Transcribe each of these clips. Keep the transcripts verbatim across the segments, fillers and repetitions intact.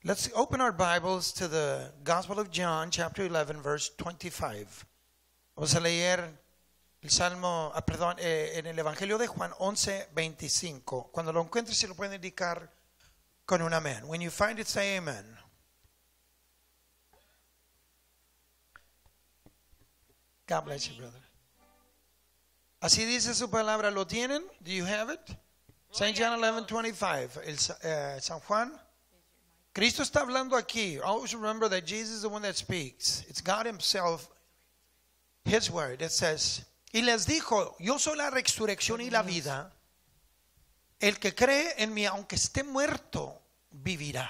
Let's open our Bibles to the Gospel of John, chapter eleven, verse twenty-five. Vamos a leer el Salmo, ah, perdón, eh, en el Evangelio de Juan once, veinticinco. Cuando lo encuentres, se lo pueden indicar con un amén. When you find it, say amen. God bless you, brother. Así dice su palabra. ¿Lo tienen? Do you have it? Saint John eleven, twenty-five. El, uh, San Juan. Cristo está hablando aquí. Always remember that Jesus is the one that speaks. It's God himself, his word. It says, y les dijo, yo soy la resurrección y la vida. El que cree en mí, aunque esté muerto, vivirá.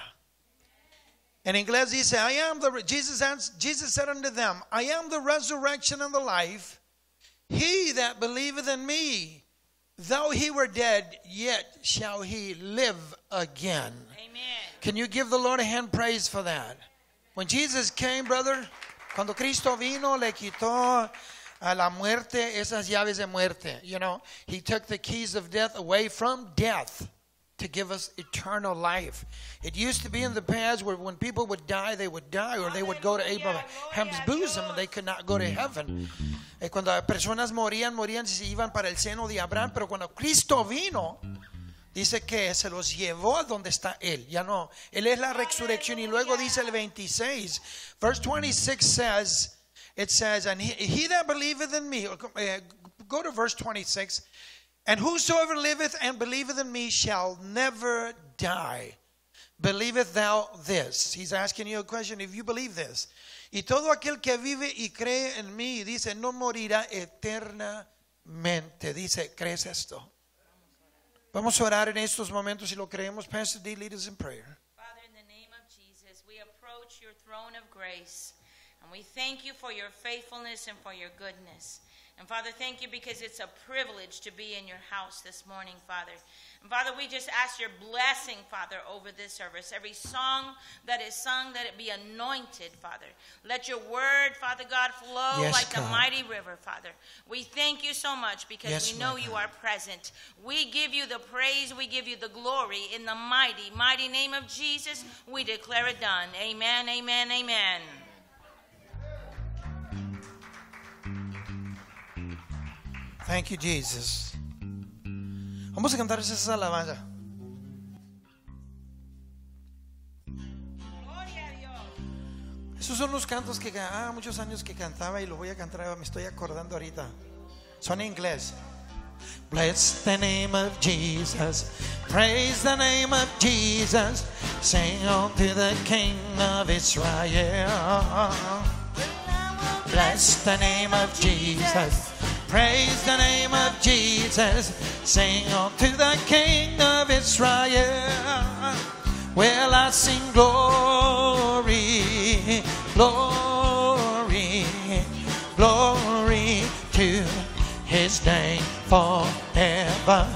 En inglés dice, I am the, Jesus, answered, Jesus said unto them, I am the resurrection and the life. He that believeth in me, though he were dead, yet shall he live again. Amen. Can you give the Lord a hand praise for that? When Jesus came, brother, cuando Cristo vino, le quitó a la muerte esas llaves de muerte. You know, he took the keys of death away from death to give us eternal life. It used to be in the past where when people would die, they would die or they would go to Abraham's bosom and they could not go to heaven. Eh, cuando personas morían, morían y se iban para el seno de Abraham, pero cuando Cristo vino, dice que se los llevó a donde está Él. Ya no, Él es la resurrección. Y luego dice el veintiséis, verse twenty-six says, it says, and he, he that believeth in me, uh, go to verse twenty-six, and whosoever liveth and believeth in me shall never die. Believeth thou this? He's asking you a question, if you believe this. Y todo aquel que vive y cree en mí, dice, no morirá eternamente. Dice, ¿crees esto? Vamos a orar en estos momentos y lo creemos. Pastor D, lead us in prayer. Father, in the name of Jesus, we approach your throne of grace. And we thank you for your faithfulness and for your goodness. And Father, thank you because it's a privilege to be in your house this morning, Father. And Father, we just ask your blessing, Father, over this service. Every song that is sung, that it be anointed, Father. Let your word, Father God, flow yes, like God. the mighty river, Father. We thank you so much because yes, we know you are present. We give you the praise, we give you the glory. In the mighty, mighty name of Jesus, we declare it done. Amen, amen, amen. Thank you, Jesus. Vamos a cantar esa alabanza. Esos son los cantos que ah, muchos años que cantaba y lo voy a cantar, me estoy acordando ahorita. Son en inglés. Bless the name of Jesus. Praise the name of Jesus. Sing unto the King of Israel. Bless the name of Jesus. Praise the name of Jesus. Sing unto the King of Israel. Well, I sing glory, glory, glory to his name forever.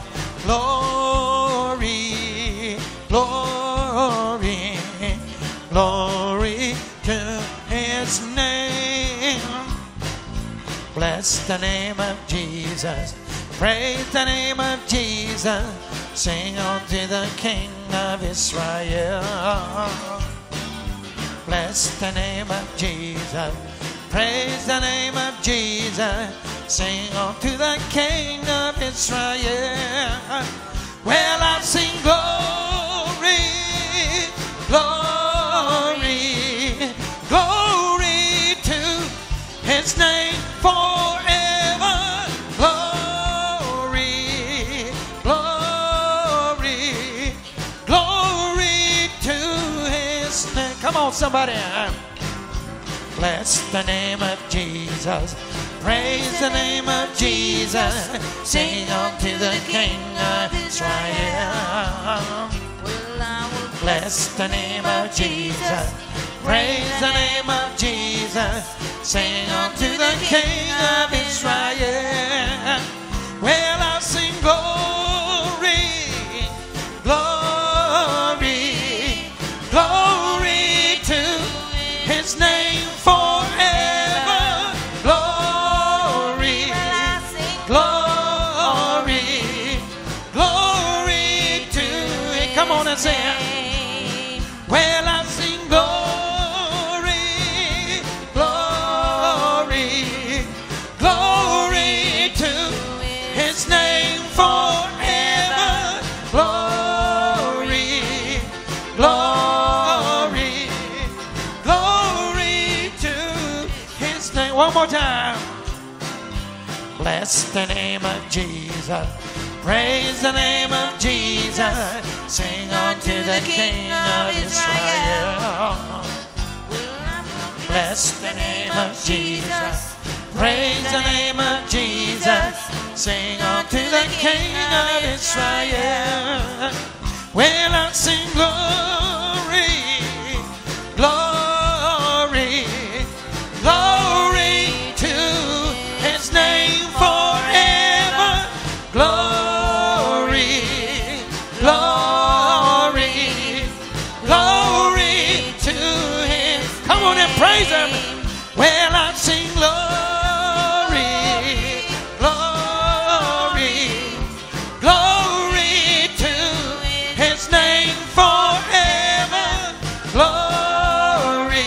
Glory, glory, glory to his name. Bless the name of Jesus. Praise the name of Jesus. Sing unto the King of Israel. Bless the name of Jesus. Praise the name of Jesus. Sing unto the King of Israel. Well, I sing glory, glory, glory to his name forever. Glory, glory, glory to his name. Come on, somebody. Bless the name of Jesus. Praise the name of Jesus. Sing unto the King of Israel. Bless the name of Jesus. Praise the name of Jesus. Sing unto the King of Israel. Well, I'll sing glory, glory, glory to his name forever. Glory, glory, glory to it. Come on and sing. Well, I one more time. Bless the name of Jesus. Praise the name of Jesus. Sing unto the King of Israel. Bless the name of Jesus. Praise the name of Jesus. Sing unto the King of Israel. Well, I sing glory, glory, glory to His name forever. Glory, glory, glory to Him. Come on and praise Him. Well, I sing glory, glory, glory to His name forever. Glory,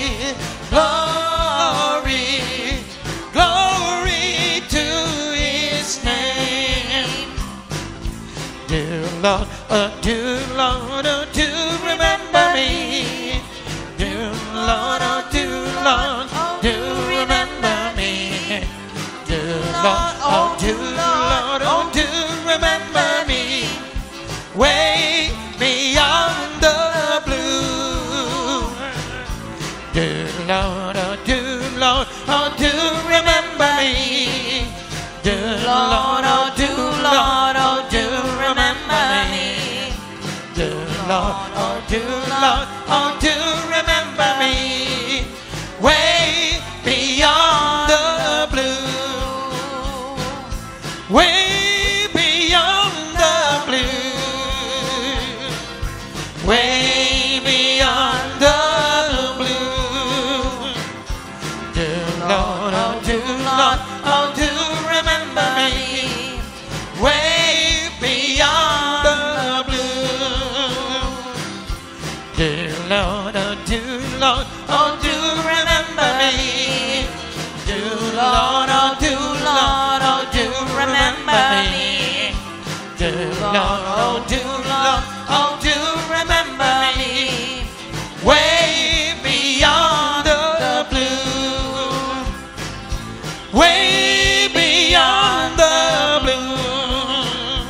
glory, glory to His name. Dear Lord, oh dear Lord, oh do remember me. Dear Lord, oh dear Lord, do remember me. Dear Lord, oh dear Lord, oh do remember me. Way beyond the blue. Dear Lord, oh dear Lord, oh do remember me. Dear Lord, oh dear Lord, oh do remember me. Dear Lord, oh dear Lord, oh do remember me. Way beyond the blue. Way beyond the blue. Way beyond the blue. Dear Lord, oh dear Lord, oh do remember me. Way beyond the blue. Dear Lord, oh dear Lord, oh do remember me. Dear Lord, oh dear Lord, oh do remember me. Dear Lord, oh dear Lord, oh do remember me. Way beyond the blue. Way beyond the blue.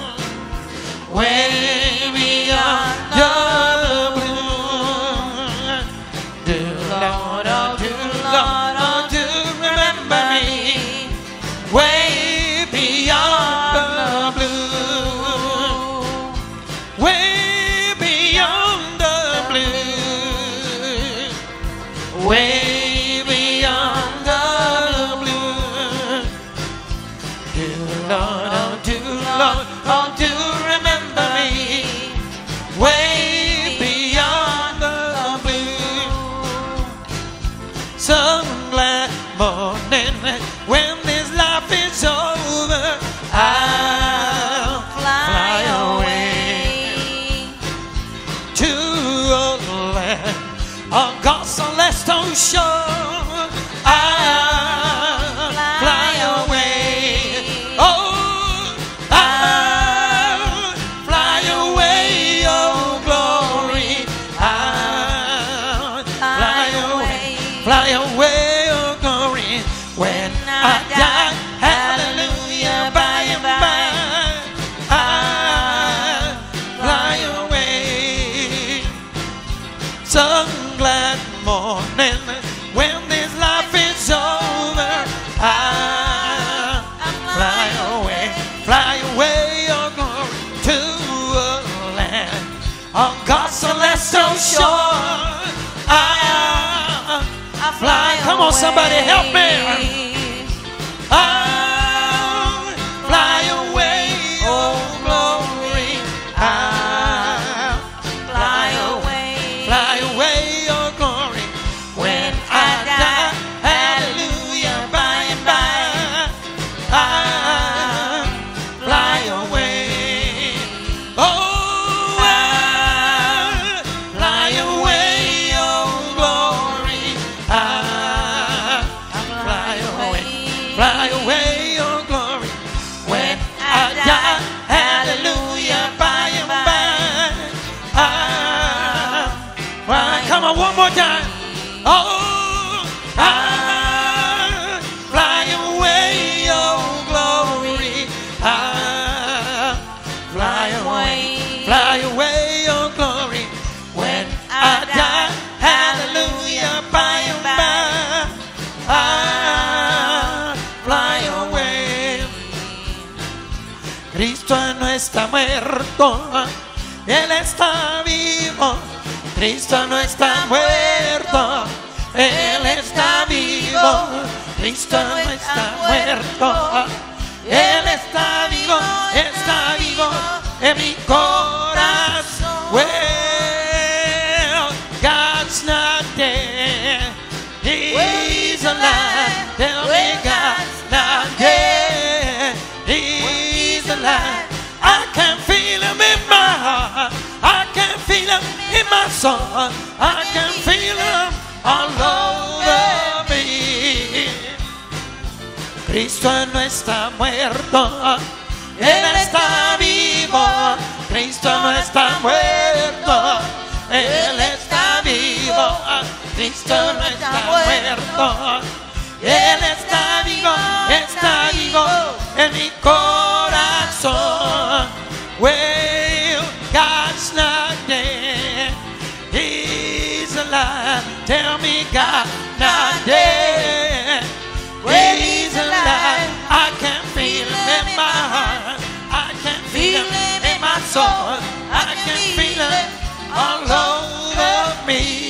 Way beyond the blue. Dear Lord, oh dear Lord, oh do remember me. Way beyond the blue. Way beyond the blue. Way beyond the blue. Dear Lord, oh dear Lord, oh do remember me. Way beyond the blue. Some glad morning when this life is over, I'll fly away to a land of God's celestial shore. I'll fly away. Oh, I'll fly away. Oh, glory. I'll fly away. Fly away. Oh, glory. When I die, hallelujah, by and by, I'll fly away. Some glad morning when this life is over, I'll fly away, fly away, oh glory, to a land on God's celestial shore. I'll fly. Come on, somebody help me. I'll fly away, oh glory. I'll fly away, fly away, oh glory. When I die, hallelujah, by and by, I'll fly away. Oh, I'll fly away, oh glory. I'll fly away, fly away, oh glory. When I die, hallelujah, by and by, I'll fly. Come on, one more time. Oh, I'll está muerto, Él está vivo. Cristo no está muerto, Él está vivo. Cristo no está muerto, Él está vivo, está vivo en mi corazón. Well, God's not dead, He's alive. Tell me God's not dead, He's alive. I can feel Him in my heart, I can feel Him in my soul, I can feel Him all over me. Cristo no está muerto, Él está vivo. Cristo no está muerto, Él está vivo. Cristo no está muerto, Él está vivo, está vivo en mi corazón. Well, God's not dead, He's alive. Tell me God's not dead, He's alive. I can feel Him in my heart, I can feel Him in my soul, I can feel Him all over me.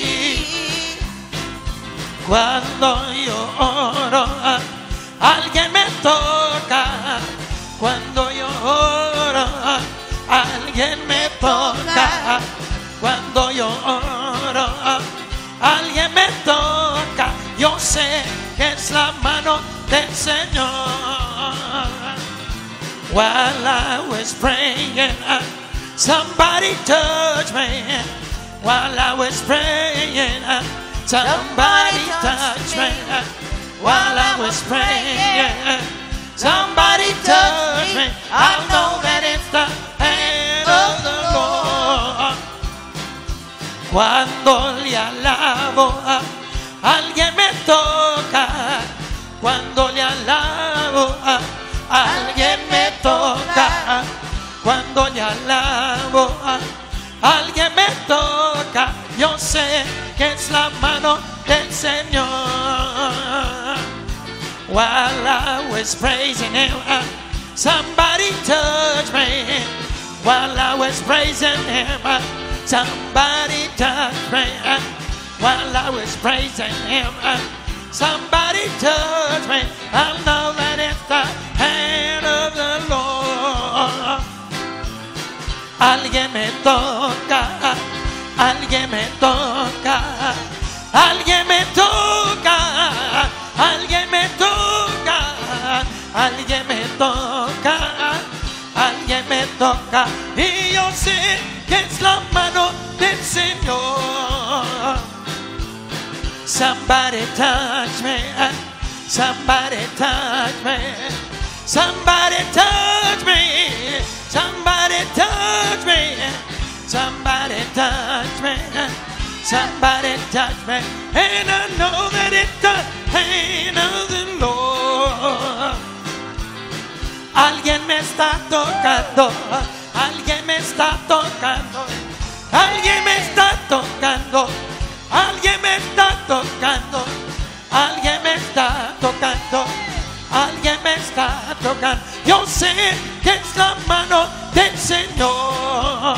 Cuando yo oro, alguien me toca. Cuando yo oro, alguien me toca. Cuando yo oro, alguien me toca. Yo sé que es la mano del Señor. While I was praying, somebody touched me. While I was praying, somebody touched me. While I was praying, somebody touched me. I know that it's the hand of the Lord. Cuando le alabo, alguien me toca. Cuando le alabo, alguien me toca. Cuando le alabo, alguien me toca. Yo sé que es la mano del Señor. While I was praising Him, somebody touched me. While I was praising Him, somebody touched me. While I was praising Him, somebody touched me. I know that it's the hand of the Lord. Alguien me toca, alguien me toca, alguien me toca, alguien me toca, alguien me toca, alguien me toca. Y yo sé que es la mano del Señor. Somebody touch me, somebody touch me, somebody touch me, somebody touch me, somebody touch me, somebody touch me, and I know that it's the hand of the Lord. Alguien me está tocando, alguien me está tocando, alguien me está tocando. Alguien me está tocando, alguien me está tocando, alguien me está tocando. Yo sé que es la mano del Señor.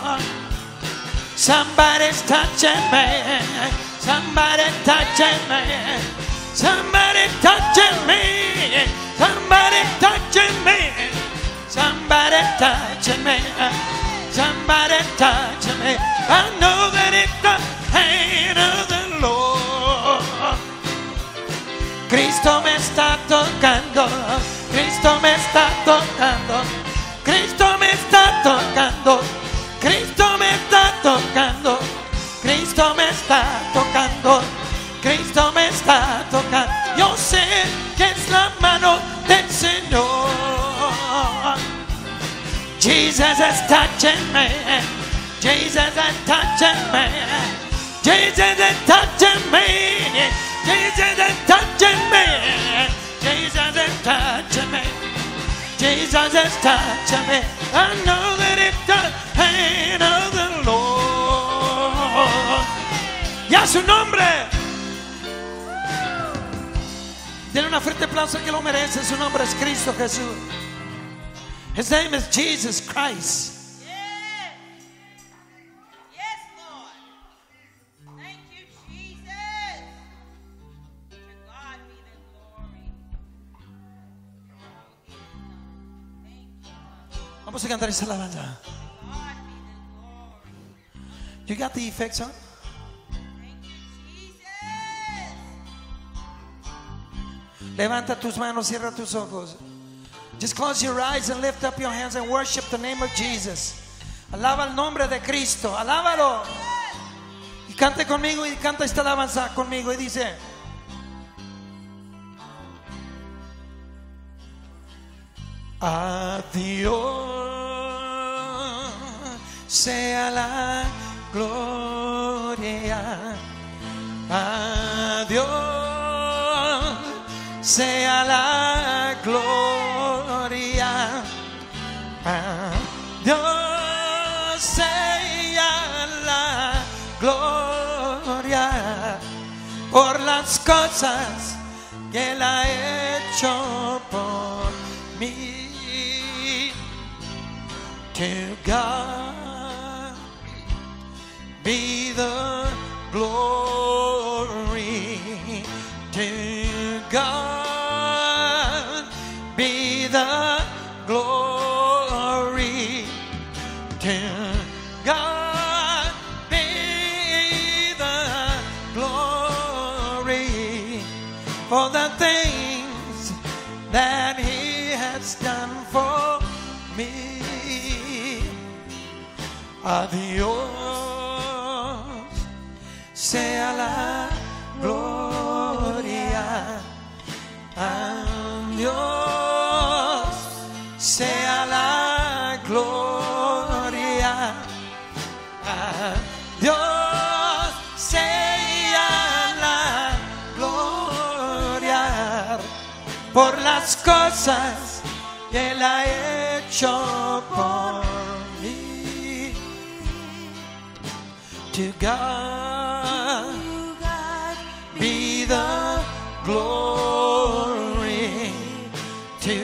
Somebody's touching me, somebody's touching me, somebody's touching me, somebody's touching me, somebody's touching me, somebody's touching me. I know that it's the hand of the Lord. Cristo me está tocando, Cristo me está tocando, Cristo me está tocando, Cristo me está tocando, Cristo me está tocando, Cristo me está tocando. Yo sé que es la mano del Señor. Jesus is touching me, Jesus is touching me, Jesus is touching me, Jesus is touching me, Jesus is touching me, Jesus is touching me. I know that it's the hand of the Lord. Y a su nombre, denle una fuerte aplauso que lo merece. Su nombre es Cristo Jesús. His name is Jesus Christ. Yes. Yes, Lord. Thank you, Jesus. To God be the glory. Thank you. Vamos a cantar esa alabanza. God be the glory. You got the effects on? Thank you, Jesus. Levanta tus manos, cierra tus ojos. Just close your eyes and lift up your hands and worship the name of Jesus. Alaba el nombre de Cristo, alábalo. Y cante conmigo y canta esta alabanza conmigo y dice: a Dios sea la gloria, a Dios sea la gloria, a Dios sea la gloria por las cosas que Él ha hecho por mí. To God be the glory. To God be the glory. To God be the glory for the things that He has done for me. A Dios sea la gloria, a Dios sea la gloria, a Dios sea la gloria por las cosas que Él ha hecho por mí. To God be the glory. To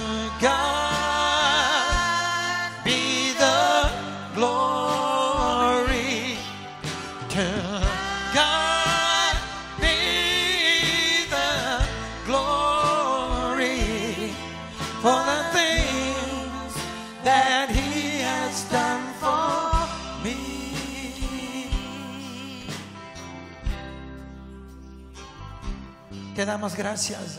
God be the glory. To God be the glory for the things that He has done for me. Te damos gracias.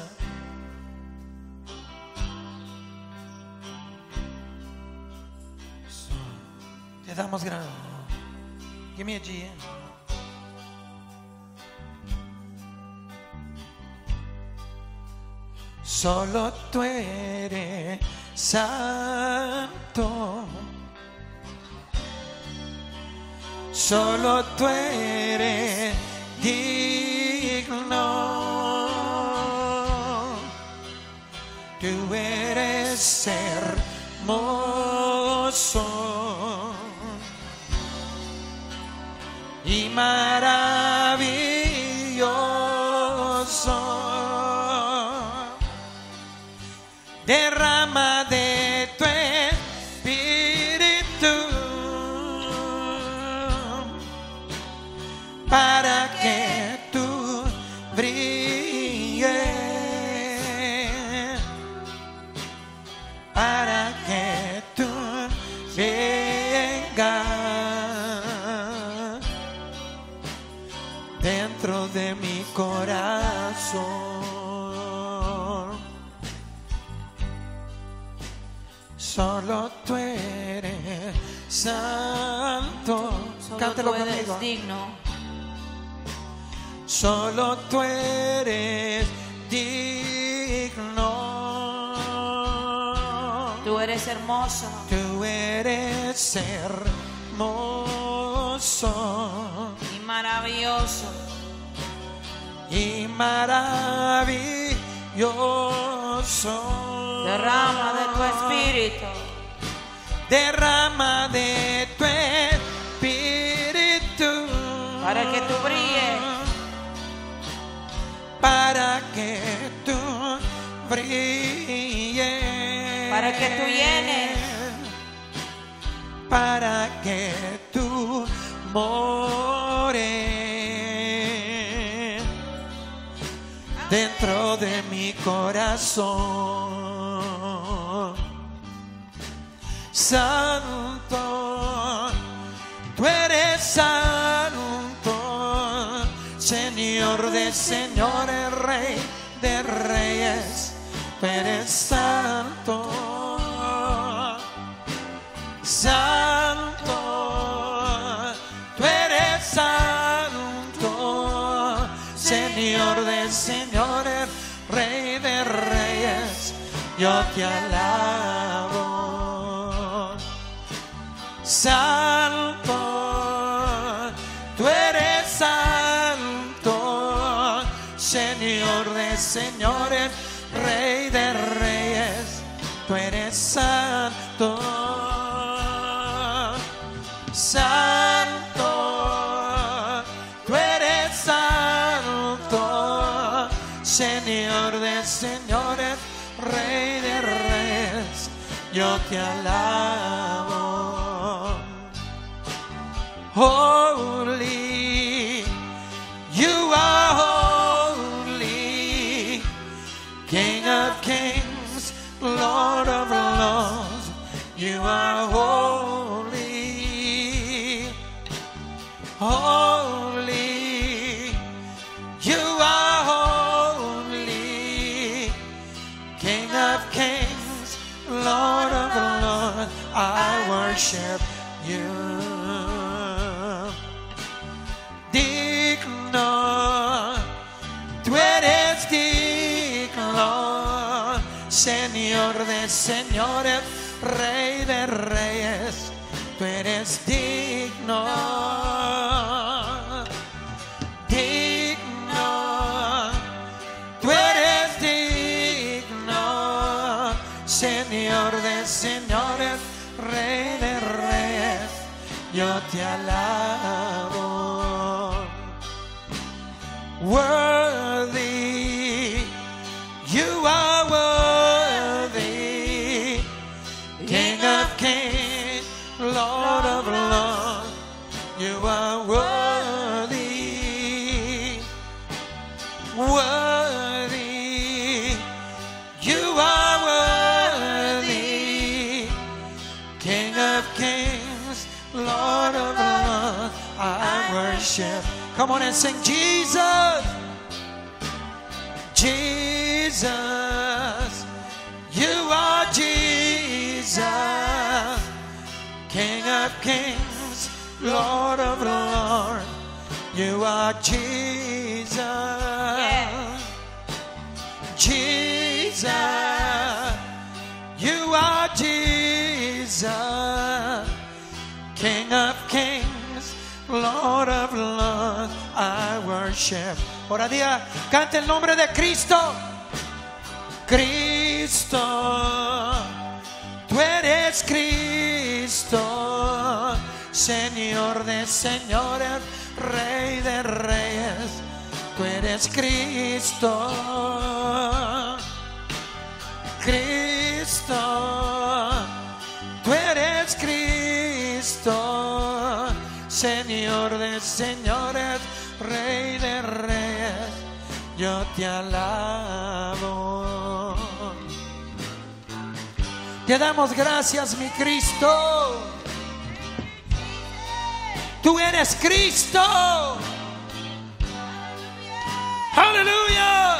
Te damos gracias. Give me a G. Solo tú eres santo. Solo tú eres digno. Tú eres hermoso y maravilloso. Derrama de tu espíritu para que tú brilles, para que tú vengas dentro de mi corazón. Solo tú eres santo. Solo Cántalo tú eres conmigo. digno. Solo tú eres digno. Tú eres hermoso. Tú eres hermoso Y maravilloso. y maravilloso. Derrama de tu espíritu. Derrama de tu espíritu Para que tú brilles. Para que tú brilles. Para que tú llenes, para que tú mores dentro de mi corazón. Santo, tú eres santo, Señor de señores, Rey de reyes, tú eres santo. Santo, tú eres santo, Señor de señores, Rey de reyes, yo te alabo. Santo, tú eres santo, Señor de señores, Rey de reyes, tú eres santo. Santo, tú eres santo, Señor de señores, Rey de reyes, yo te alabo. Holy, you are holy, King of kings, Lord of lords, you are holy. Holy, you are holy, King of kings, Lord of lords, I worship you. Digno, tú eres digno, Señor de señores, Rey de reyes, tú eres digno. Digno, tú eres digno, Señor de señores, Rey de reyes, yo te alabo. Worthy, you are worthy, King of kings, Lord of lords, you are worthy, worthy, you are worthy, King of kings, Lord of lords, I worship. Come on and sing Jesus, Jesus, you are Jesus, King of kings, Lord of lords, you are Jesus, yes. Jesus, you are Jesus, King of kings, Lord of lords, I worship. Ahora día, canta el nombre de Cristo. Cristo, tú eres Cristo, Señor de señores, Rey de reyes, tú eres Cristo. Cristo, tú eres Cristo, Señor de señores, Rey de reyes, yo te alabo. Te damos gracias, mi Cristo. Tú eres Cristo. Aleluya.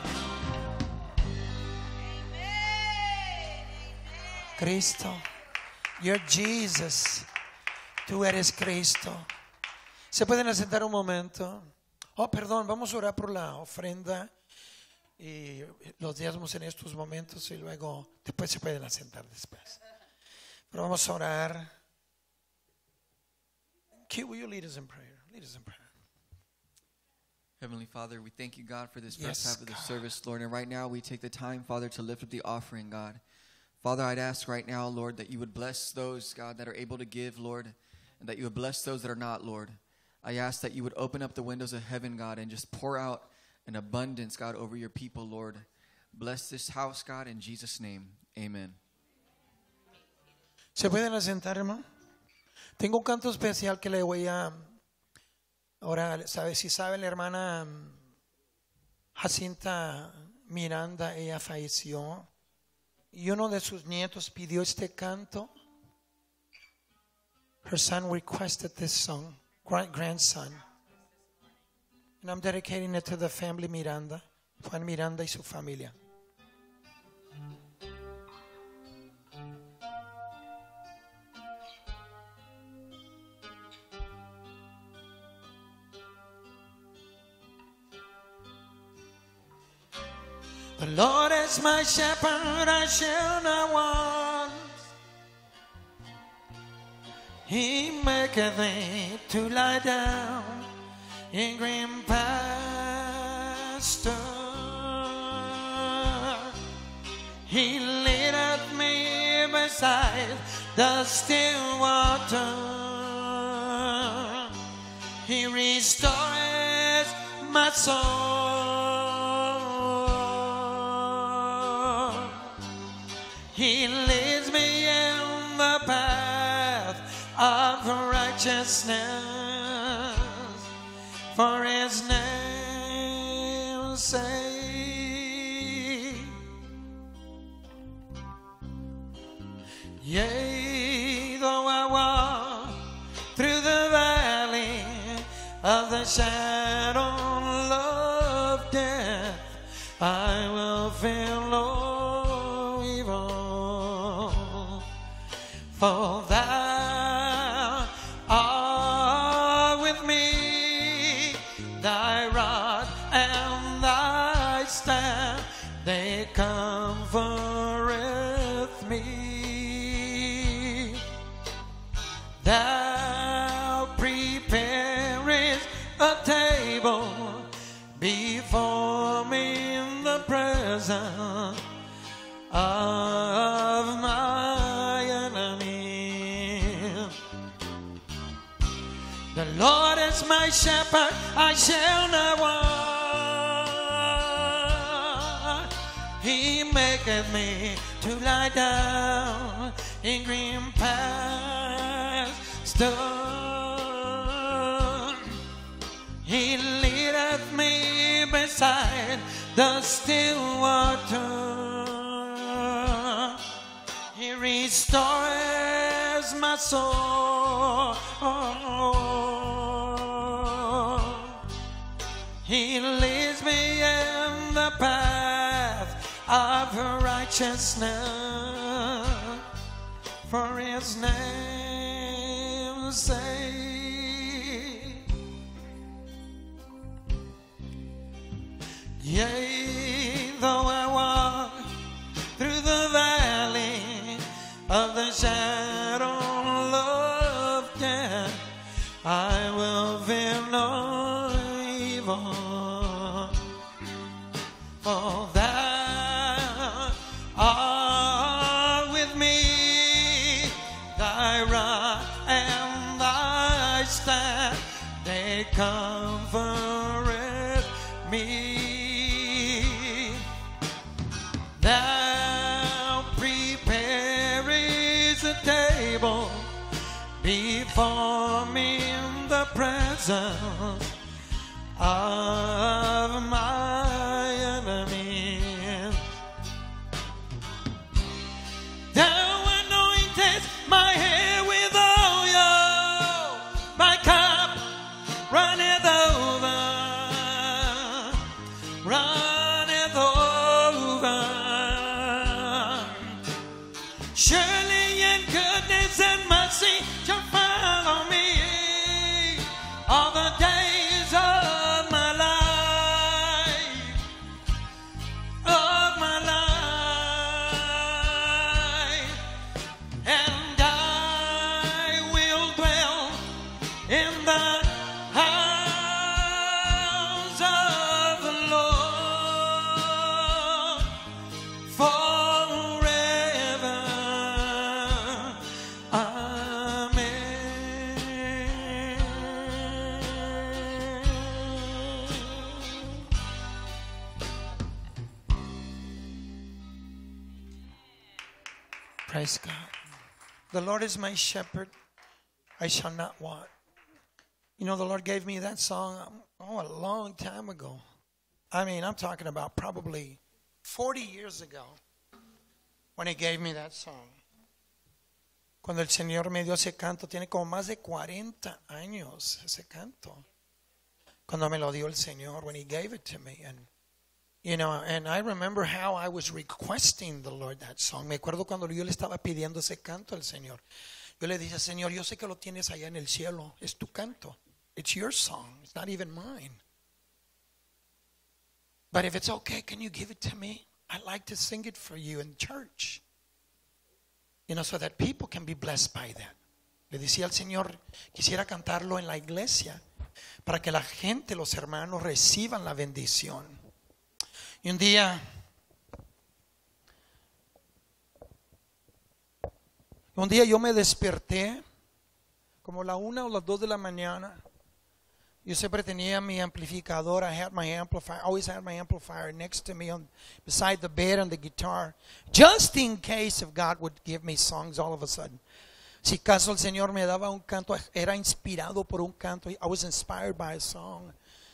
Cristo, you're Jesus. Tú eres Cristo. ¿Se pueden sentar un momento? Oh, perdón, vamos a orar por la ofrenda y los diezmos en estos momentos y luego después se pueden sentar después. Pero vamos a orar. Q, will you lead us in prayer? Lead us in prayer. Heavenly Father, we thank you, God, for this Yes, first half of the God. service, Lord. And right now, we take the time, Father, to lift up the offering, God. Father, I'd ask right now, Lord, that you would bless those, God, that are able to give, Lord, and that you would bless those that are not, Lord. I ask that you would open up the windows of heaven, God, and just pour out an abundance, God, over your people, Lord. Bless this house, God, in Jesus' name. Amen. ¿Se pueden sentar, hermano? Tengo un canto especial que le voy a... Ahora, ¿sabe? Si sabe la hermana Jacinta Miranda, ella falleció. Y uno de sus nietos pidió este canto. Her son requested this song, grandson. And I'm dedicating it to the family Miranda, Juan Miranda y su familia. The Lord is my shepherd, I shall not want. He maketh thee to lie down in green pasture. He leadeth me beside the still water. He restores my soul. He leads me in the path of righteousness for his name's sake. Yea, though I walk through the valley of the shadow of death, I will fear no evil, for thou art with me. Thy rod and thy staff, they comforteth me. Thou preparest a table before me in the presence of my enemy. The Lord is my shepherd, I shall not want. He maketh me to lie down in green pastures. He leadeth me beside the still water. He restores my soul. He leads me in the path of righteousness for his name's sake. Yea, though I walk through the valley of the shadow of death, I will fear no evil, for thou art with me. Thy rod and thy staff, they comfort me. Thou preparest a table before me in the presence of my enemy. Thou anointest my head with oil, my cup runneth over, runneth over. Surely in goodness and mercy shall follow me all the days of my life, of my life, and I will dwell in the house of the Lord forever. Amen. Praise God. The Lord is my shepherd, I shall not want. You know, the Lord gave me that song, oh, a long time ago. I mean, I'm talking about probably forty years ago when He gave me that song. Cuando el Señor me dio ese canto, tiene como más de cuarenta años ese canto. Cuando me lo dio el Señor, when He gave it to me. And, you know, and I remember how I was requesting the Lord that song. Me acuerdo cuando yo le estaba pidiendo ese canto al Señor. Yo le dije, Señor, yo sé que lo tienes allá en el cielo. Es tu canto. It's your song. It's not even mine. But if it's okay, can you give it to me? I'd like to sing it for you in church. You know, so that people can be blessed by that. Le decía al Señor, quisiera cantarlo en la iglesia para que la gente, los hermanos, reciban la bendición. Y un día, un día yo me desperté como la una o las dos de la mañana. Yo siempre tenía mi amplificador. I had my amplifier. Always had my amplifier next to me on beside the bed and the guitar, just in case if God would give me songs all of a sudden. Si caso el Señor me daba un canto, era inspirado por un canto. I was inspired by a song.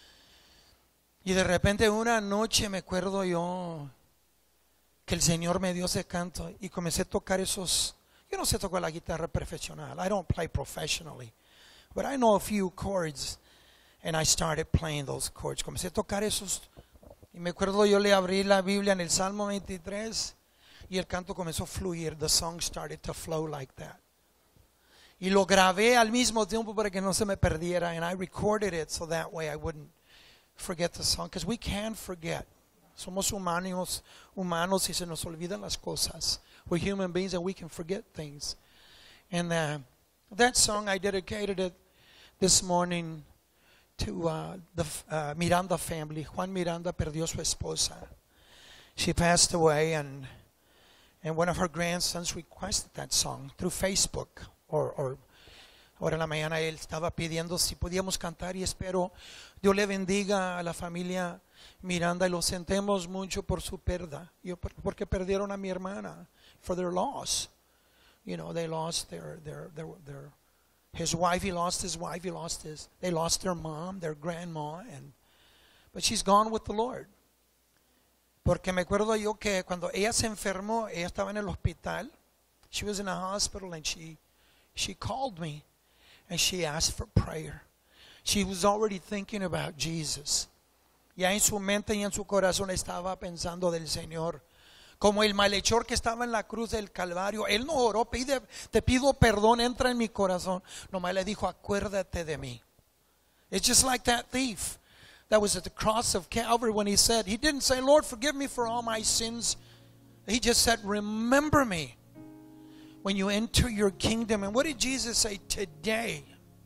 Y de repente una noche me acuerdo yo que el Señor me dio ese canto y comencé a tocar esos. Yo no sé tocar la guitarra profesional. I don't play professionally, but I know a few chords. And I started playing those chords. Comencé a tocar esos. Y me acuerdo yo le abrí la Biblia en el Salmo veintitrés. Y el canto comenzó a fluir. The song started to flow like that. Y lo grabé al mismo tiempo para que no se me perdiera. And I recorded it so that way I wouldn't forget the song. Because we can forget. Somos humanos, humanos y se nos olvidan las cosas. We're human beings and we can forget things. And uh, that song, I dedicated it this morning to uh, the uh, Miranda family. Juan Miranda perdió su esposa. She passed away, and and one of her grandsons requested that song through Facebook. Or, or ahora en la mañana él estaba pidiendo si podíamos cantar, y espero Dios le bendiga a la familia Miranda y lo sentemos mucho por su pérdida. Yo, porque perdieron a mi hermana, for their loss. You know, they lost their their their their his wife, he lost his wife, he lost his, they lost their mom, their grandma, and, but she's gone with the Lord. Porque me acuerdo yo que cuando ella se enfermó, ella estaba en el hospital, she was in a hospital, and she, she called me, and she asked for prayer. She was already thinking about Jesus. Ya en su mente y en su corazón estaba pensando del Señor. Como el malhechor que estaba en la cruz del Calvario, él no oró, pide, te pido perdón, entra en mi corazón. Nomás le dijo, acuérdate de mí. It's just like that thief that was at the cross of Calvary when he said, he didn't say, Lord, forgive me for all my sins. He just said, remember me when you enter your kingdom. And what did Jesus say? Today,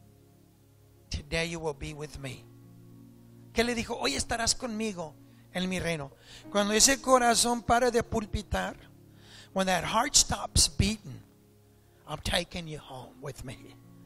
today you will be with me. ¿Qué le dijo? Hoy estarás conmigo en mi reino. Cuando ese corazón para de pulpitar, when that heart stops beating, I'm taking you home with me.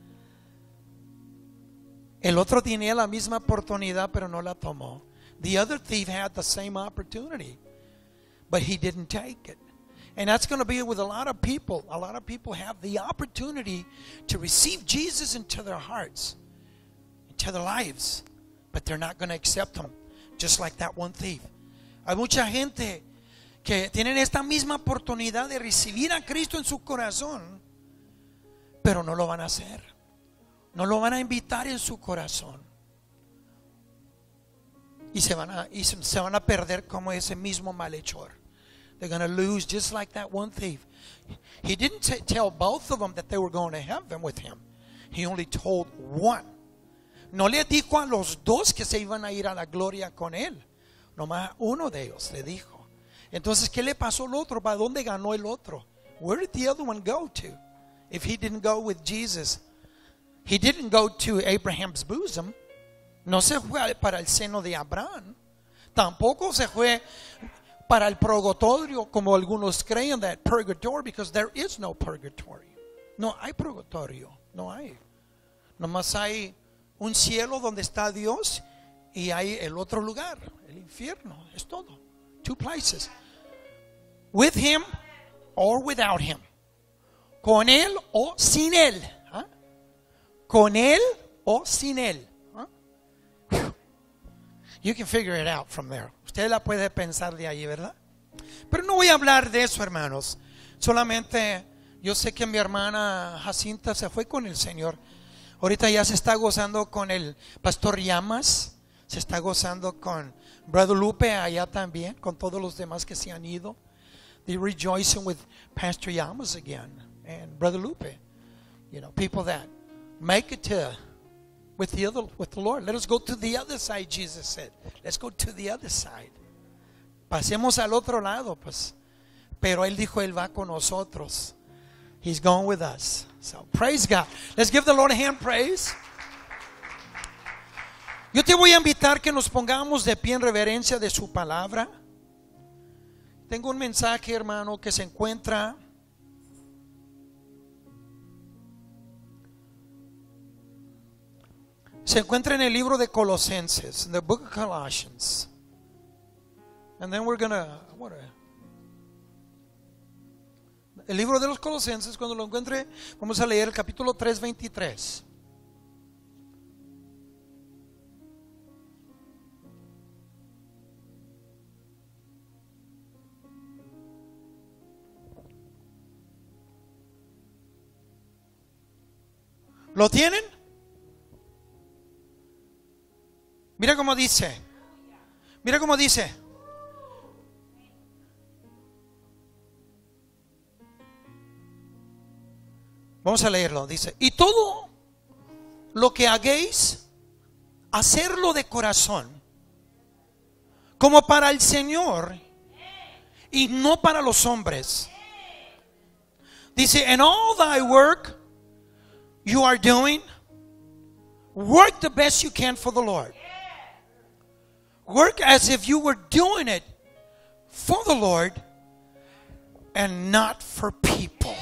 El otro tenía la misma oportunidad, pero no la tomó. The other thief had the same opportunity, but he didn't take it. And that's going to be with a lot of people. A lot of people have the opportunity to receive Jesus into their hearts, into their lives, but they're not going to accept him. Just like that one thief. Hay mucha gente que tienen esta misma oportunidad de recibir a Cristo en su corazón, pero no lo van a hacer. No lo van a invitar en su corazón. Y se van a, y se van a perder como ese mismo malhechor. They're going to lose just like that one thief. He didn't t- tell both of them that they were going to heaven with him. He only told one. No le dijo a los dos que se iban a ir a la gloria con él. Nomás uno de ellos le dijo. Entonces, ¿qué le pasó al otro? ¿Para dónde ganó el otro? Where did the other one go to? If he didn't go with Jesus, he didn't go to Abraham's bosom. No se fue para el seno de Abraham. Tampoco se fue para el purgatorio, como algunos creen, that purgatory, because there is no purgatory. No hay purgatorio, no hay. Nomás hay un cielo donde está Dios y hay el otro lugar, el infierno, es todo. Two places. With him or without him. con él o sin él. ¿Ah? Con él o sin él. ¿Ah? You can figure it out from there. Usted la puede pensar de ahí, ¿verdad? Pero no voy a hablar de eso, hermanos. Solamente yo sé que mi hermana Jacinta se fue con el Señor. Ahorita ya se está gozando con el pastor Llamas. Se está gozando con Brother Lupe allá también, con todos los demás que se han ido. They're rejoicing with Pastor Llamas again and Brother Lupe. You know, people that make it to with the other, with the Lord. Let us go to the other side, Jesus said. Let's go to the other side. Pasemos al otro lado, pues. Pero él dijo, él va con nosotros. He's going with us. So praise God. Let's give the Lord a hand praise. Yo te voy a invitar que nos pongamos de pie en reverencia de su palabra. Tengo un mensaje, hermano, que se encuentra se encuentra en el libro de Colosenses, in the book of Colossians. And then we're gonna what a, el libro de los Colosenses, cuando lo encuentre, vamos a leer el capítulo tres, veintitrés. ¿Lo tienen? Mira cómo dice. Mira cómo dice. Vamos a leerlo. Dice: y todo lo que hagáis, hacerlo de corazón, como para el Señor y no para los hombres. Dice: and all thy work you are doing, work the best you can for the Lord. Work as if you were doing it for the Lord and not for people.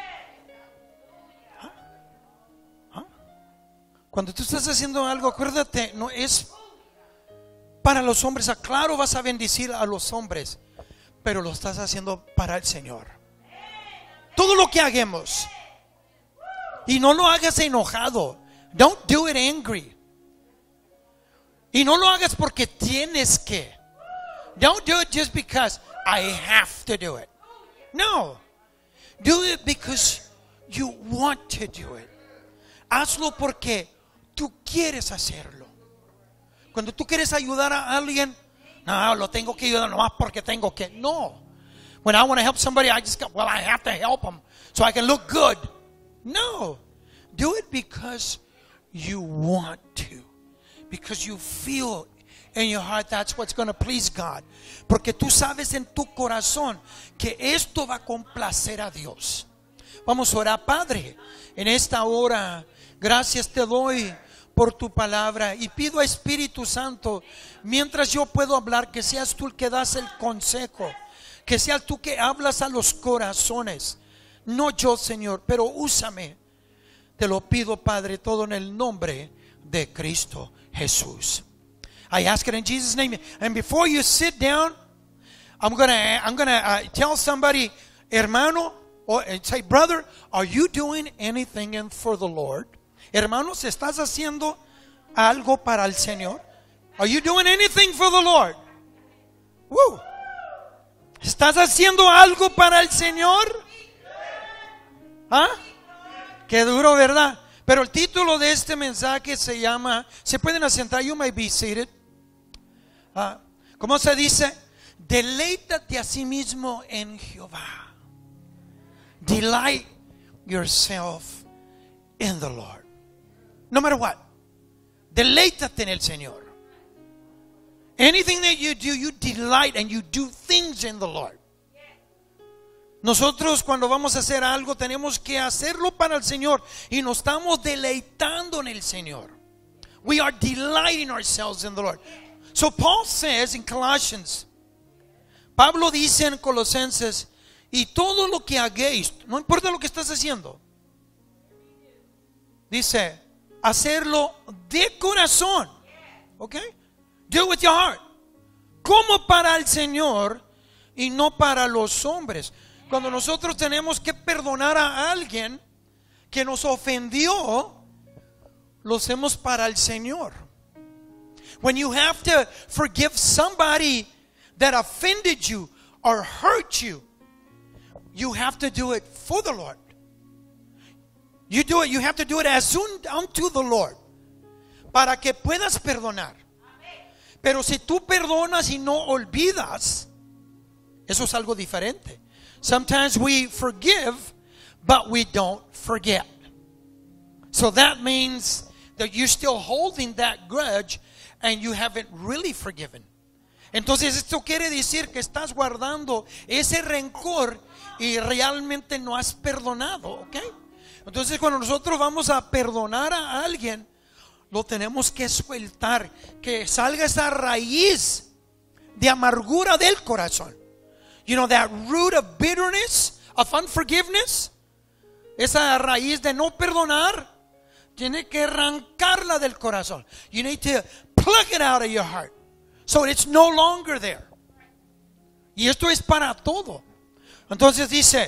¿Ah? ¿Ah? Cuando tú estás haciendo algo, acuérdate, no es para los hombres. Claro, vas a bendecir a los hombres, pero lo estás haciendo para el Señor. Todo lo que hagamos. Y no lo hagas enojado. Don't do it angry. Y no lo hagas porque tienes que. Don't do it just because I have to do it. No. Do it because you want to do it. Hazlo porque tú quieres hacerlo. Cuando tú quieres ayudar a alguien, no, lo tengo que ayudar nomás porque tengo que. No. When I want to help somebody, I just go, well, I have to help them so I can look good. No. Do it because you want to. Because you feel in your heart that's what's going to please God. Porque tú sabes en tu corazón que esto va a complacer a Dios. Vamos a orar. Padre, en esta hora, gracias te doy por tu palabra y pido a Espíritu Santo, mientras yo puedo hablar, que seas tú el que das el consejo, que seas tú que hablas a los corazones, no yo, Señor, pero úsame. Te lo pido, Padre, todo en el nombre de Cristo Jesús. I ask it in Jesus' name. And before you sit down, I'm gonna I'm gonna uh, tell somebody, hermano, or say, brother, are you doing anything in for the Lord? Hermanos, ¿estás haciendo algo para el Señor? Are you doing anything for the Lord? Woo. ¿Estás haciendo algo para el Señor? ¿Ah? Qué duro, ¿verdad? Pero el título de este mensaje se llama, se pueden asentar, you may be seated. Uh, ¿Cómo se dice? Deleítate a sí mismo en Jehová. Delight yourself in the Lord. No matter what. Deleítate en el Señor. Anything that you do, you delight and you do things in the Lord. Nosotros cuando vamos a hacer algo tenemos que hacerlo para el Señor y nos estamos deleitando en el Señor. We are delighting ourselves in the Lord. So Paul says in Colossians, Pablo dice en Colosenses, y todo lo que hagáis, no importa lo que estás haciendo, dice, hacerlo de corazón. ¿Ok? Do it with your heart. Como para el Señor y no para los hombres. Cuando nosotros tenemos que perdonar a alguien que nos ofendió, lo hacemos para el Señor. When you have to forgive somebody that offended you or hurt you, you have to do it for the Lord. You do it, you have to do it as unto the Lord, para que puedas perdonar. Pero si tú perdonas y no olvidas, eso es algo diferente. Sometimes we forgive, but we don't forget. So that means that you're still holding that grudge and you haven't really forgiven. Entonces esto quiere decir que estás guardando ese rencor y realmente no has perdonado, ¿ok? Entonces cuando nosotros vamos a perdonar a alguien, lo tenemos que soltar, que salga esa raíz de amargura del corazón. You know, that root of bitterness, of unforgiveness, esa raíz de no perdonar, tiene que arrancarla del corazón. You need to pluck it out of your heart, so it's no longer there. Y esto es para todo. Entonces dice,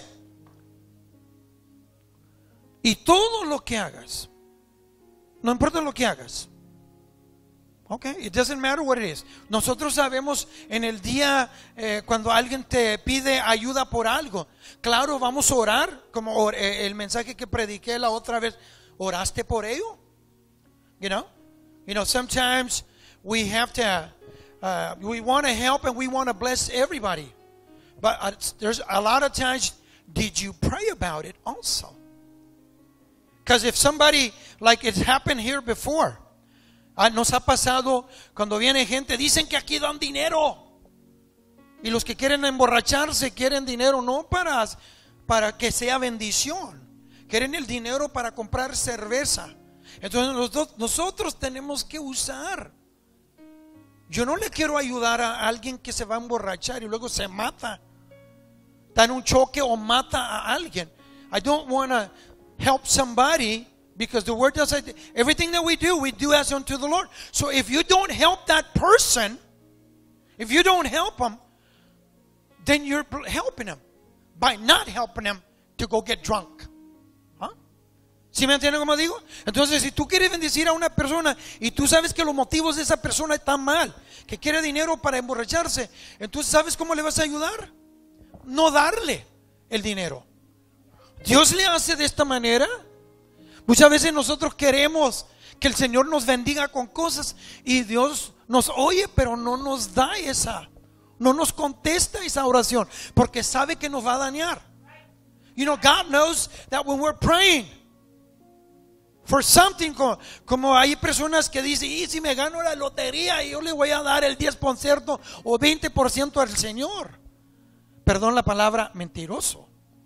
y todo lo que hagas, no importa lo que hagas, okay, it doesn't matter what it is. Nosotros sabemos en el día eh, cuando alguien te pide ayuda por algo, claro, vamos a orar, como or, eh, el mensaje que prediqué la otra vez. ¿Oraste por ello? You know, you know, sometimes we have to, uh, we want to help and we want to bless everybody, but uh, there's a lot of times, did you pray about it also? Because if somebody, like it's happened here before, uh, nos ha pasado cuando viene gente, dicen que aquí dan dinero, y los que quieren emborracharse quieren dinero no para, para que sea bendición, quieren el dinero para comprar cerveza. Entonces nosotros, nosotros tenemos que usar. Yo no le quiero ayudar a alguien que se va a emborrachar y luego se mata, da en un choque o mata a alguien. I don't want to help somebody, because the word does say everything that we do, we do as unto the Lord. So if you don't help that person, if you don't help them, then you're helping them by not helping them to go get drunk. ¿Ah? ¿Sí me entienden cómo digo? Entonces, si tú quieres bendecir a una persona y tú sabes que los motivos de esa persona están mal, que quiere dinero para emborracharse, entonces ¿sabes cómo le vas a ayudar? No darle el dinero. Dios le hace de esta manera. Muchas veces nosotros queremos que el Señor nos bendiga con cosas y Dios nos oye, pero no nos da esa, no nos contesta esa oración, porque sabe que nos va a dañar. You know, God knows that when we're praying for something, como, como hay personas que dicen, y si me gano la lotería, yo le voy a dar el diez por ciento o veinte por ciento al Señor. Perdón la palabra, mentiroso.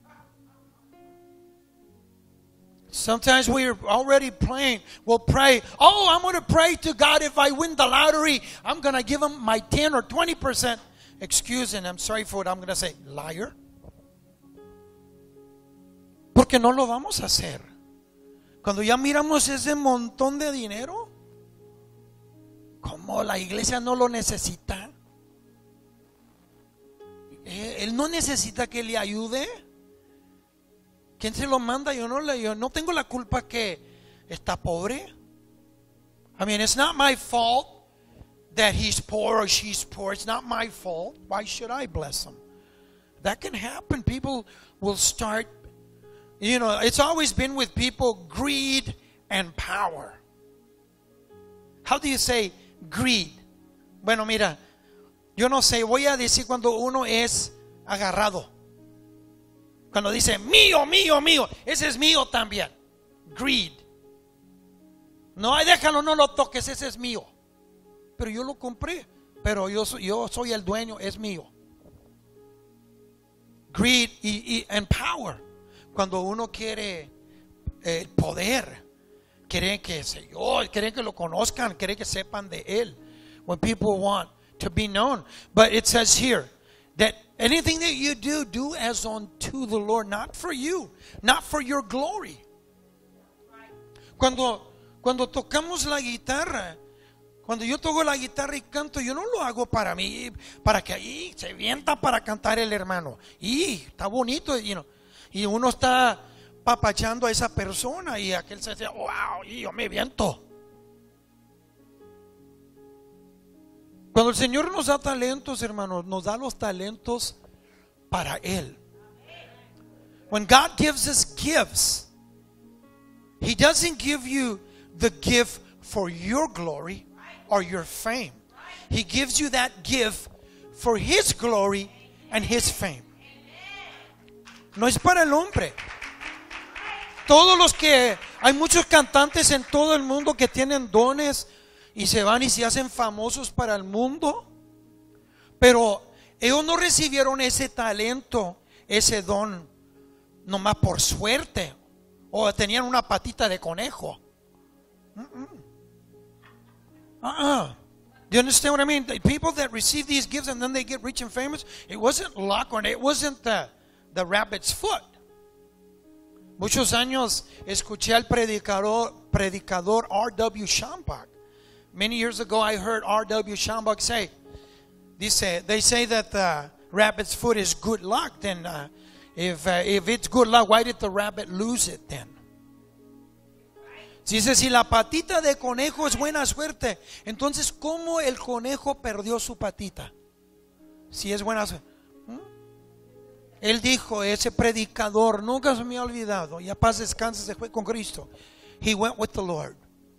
Sometimes we're already praying. We'll pray, oh, I'm going to pray to God if I win the lottery, I'm going to give him my ten or twenty percent. Excuse, and I'm sorry for what I'm going to say, liar. Porque no lo vamos a hacer. Cuando ya miramos ese montón de dinero, como la iglesia no lo necesita, él no necesita que le ayude. ¿Quién se lo manda? Yo no, le, yo no tengo la culpa que está pobre. I mean, it's not my fault that he's poor or she's poor. It's not my fault. Why should I bless him? That can happen. People will start, you know, it's always been with people, greed and power. How do you say greed? Bueno, mira, yo no sé, voy a decir cuando uno es agarrado. Cuando dice mío, mío, mío, ese es mío también. Greed. No, déjalo, no lo toques, ese es mío. Pero yo lo compré, pero yo soy, yo soy el dueño, es mío. Greed y, y and power. Cuando uno quiere el eh, poder, quiere que se yo, quiere que lo conozcan, quiere que sepan de él. When people want to be known, but it says here that anything that you do, do as unto the Lord, not for you, not for your glory. Cuando, cuando tocamos la guitarra, Cuando yo toco la guitarra y canto, yo no lo hago para mí, para que ahí se vienta para cantar el hermano. Y está bonito, you know, y uno está papachando a esa persona y aquel se dice, wow, y yo me viento. Cuando el Señor nos da talentos, hermanos, nos da los talentos para Él. When God gives us gifts, He doesn't give you the gift for your glory or your fame. He gives you that gift for His glory and His fame. No es para el hombre. Todos los que, hay muchos cantantes en todo el mundo que tienen dones y se van y se hacen famosos para el mundo, pero ellos no recibieron ese talento, ese don, nomás por suerte, o tenían una patita de conejo. Uh-uh. Uh-uh. Do you understand what I mean? The people that receive these gifts and then they get rich and famous, it wasn't luck, or it wasn't the, the rabbit's foot. Muchos años escuché al predicador, predicador R W Schambach. Many years ago I heard R W Schambach say, dice, they say that the rabbit's foot is good luck. Then uh, if, uh, if it's good luck, why did the rabbit lose it then? Dice, si la patita de conejo es buena suerte, entonces ¿cómo el conejo perdió su patita? Si es buena suerte. ¿Mm? Él dijo, ese predicador, nunca se me ha olvidado, y a paz descanse, se fue con Cristo. He went with the Lord.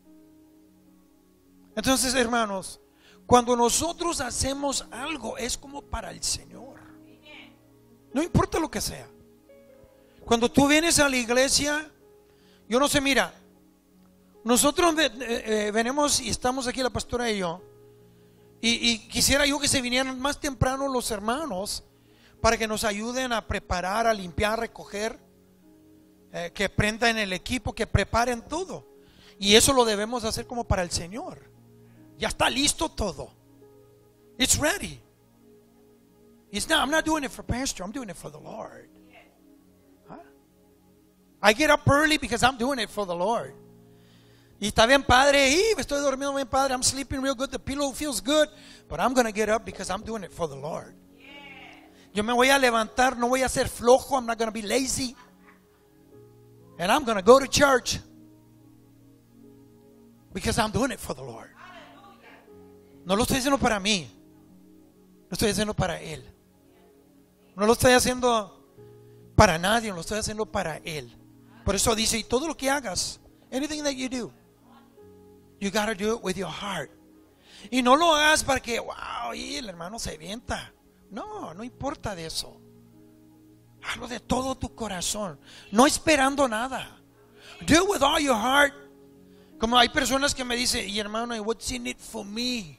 Entonces, hermanos, cuando nosotros hacemos algo, es como para el Señor. No importa lo que sea. Cuando tú vienes a la iglesia, yo no sé, mira, nosotros eh, eh, venimos y estamos aquí la pastora y yo, y, y quisiera yo que se vinieran más temprano los hermanos para que nos ayuden a preparar, a limpiar, a recoger, eh, que prendan el equipo, que preparen todo. Y eso lo debemos hacer como para el Señor. Ya está listo todo. It's ready. It's not, I'm not doing it for pastor, I'm doing it for the Lord. Huh? I get up early because I'm doing it for the Lord. Y está bien padre, y me estoy durmiendo bien padre, I'm sleeping real good, the pillow feels good, but I'm going to get up because I'm doing it for the Lord. Yo me voy a levantar, no voy a ser flojo, I'm not going to be lazy. And I'm going to go to church because I'm doing it for the Lord. No lo estoy haciendo para mí, lo estoy haciendo para Él. No lo estoy haciendo para nadie, lo estoy haciendo para Él. Por eso dice, y todo lo que hagas, anything that you do, you got to do it with your heart. Y no lo hagas para que, wow, y el hermano se avienta. No, no importa de eso. Hazlo de todo tu corazón, no esperando nada. Do it with all your heart. Como hay personas que me dicen, y hermano, what's in it for me?